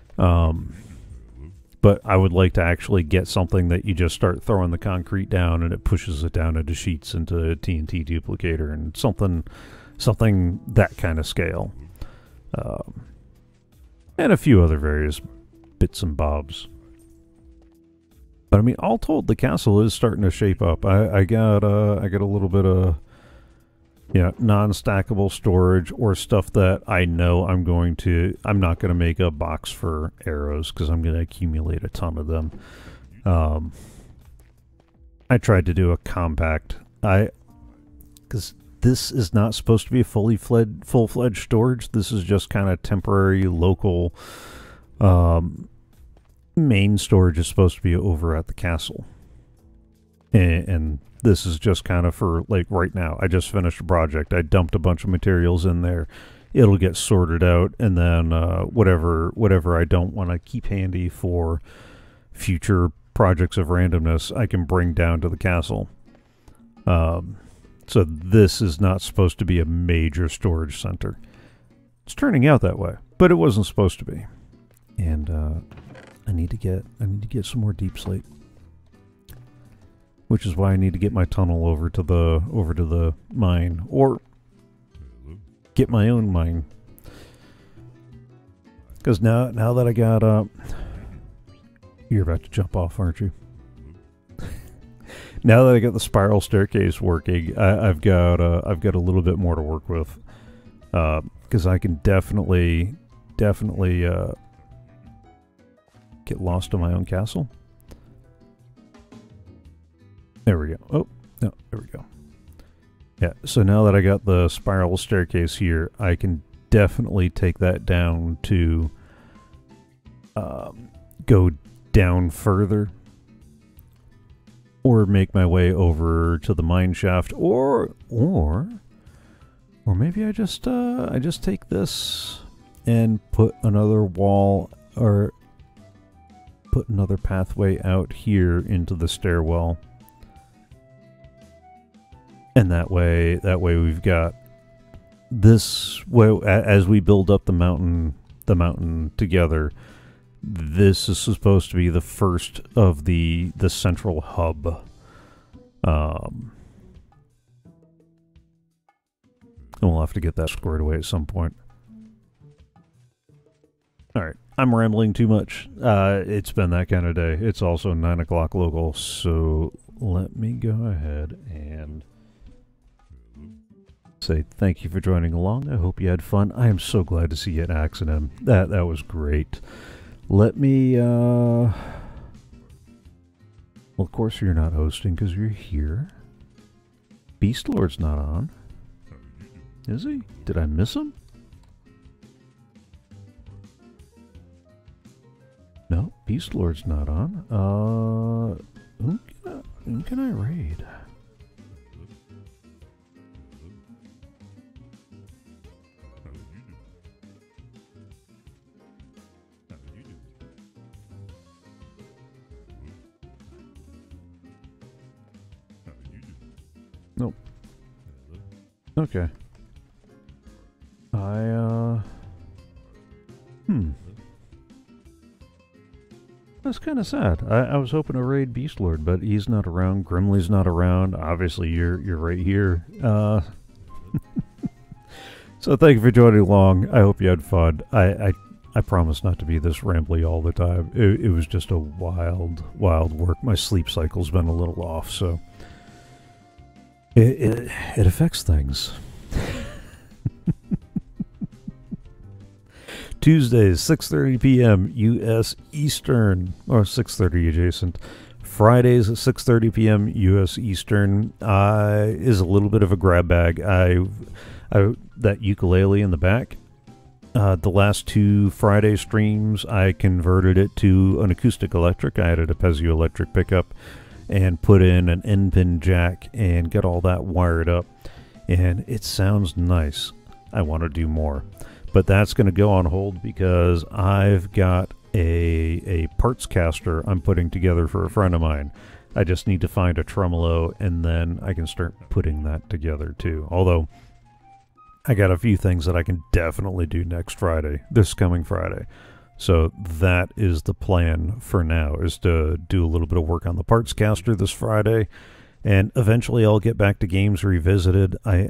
But I would like to actually get something that you just start throwing the concrete down and it pushes it down into sheets into a TNT duplicator, and something that kind of scale. And a few other various bits and bobs. But I mean, all told, the castle is starting to shape up. I got a little bit of non-stackable storage or stuff that I know I'm not going to make a box for arrows because I'm going to accumulate a ton of them. I tried to do a compact. Because this is not supposed to be a full-fledged storage. This is just kind of temporary, local. Main storage is supposed to be over at the castle. And this is just kind of for, like, right now. I just finished a project. I dumped a bunch of materials in there. It'll get sorted out, and then whatever I don't want to keep handy for future projects of randomness, I can bring down to the castle. So this is not supposed to be a major storage center. It's turning out that way, but it wasn't supposed to be. And I need to get some more deep slate, which is why I need to get my tunnel over to the mine, or get my own mine. Because now that I got you're about to jump off, aren't you? Now that I got the spiral staircase working, I've got a little bit more to work with, because I can definitely get lost in my own castle. There we go. Oh, no, there we go. Yeah, so now that I got the spiral staircase here, I can definitely take that down to go down further, or make my way over to the mine shaft, or maybe I just take this and put another wall, or put another pathway out here into the stairwell. And that way we've got this way, as we build up the mountain together. This is supposed to be the first of the central hub. And we'll have to get that squared away at some point. Alright, I'm rambling too much. It's been that kind of day. It's also 9 o'clock local, so let me go ahead and say thank you for joining along. I hope you had fun. I am so glad to see you at Accident. That was great. Let me, well, of course you're not hosting because you're here. Beast Lord's not on. Is he? Did I miss him? No, Beast Lord's not on. Who can I raid? Nope. Okay. That's kind of sad. I was hoping to raid Beastlord, but he's not around. Grimly's not around. Obviously, you're right here. So thank you for joining along. I hope you had fun. I promise not to be this rambly all the time. It was just a wild work. My sleep cycle's been a little off, so it affects things. Tuesdays, 6:30 p.m. U.S. Eastern, or 6:30 adjacent. Fridays at 6:30 p.m. U.S. Eastern is a little bit of a grab bag. That ukulele in the back. The last 2 Friday streams, I converted it to an acoustic electric. I added a piezoelectric pickup and put in an N-pin jack and got all that wired up. And it sounds nice. I want to do more. But that's going to go on hold because I've got a parts caster I'm putting together for a friend of mine. I just need to find a tremolo, and then I can start putting that together too. Although, I got a few things that I can definitely do next Friday, this coming Friday. So that is the plan for now, is to do a little bit of work on the parts caster this Friday. And eventually I'll get back to Games Revisited. I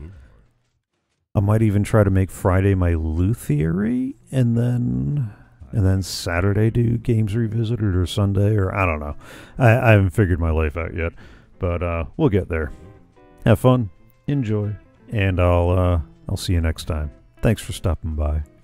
might even try to make Friday my luthieri, and then and then Saturday do Games Revisited, or Sunday, or I don't know. I haven't figured my life out yet, but we'll get there. Have fun, enjoy, and I'll see you next time. Thanks for stopping by.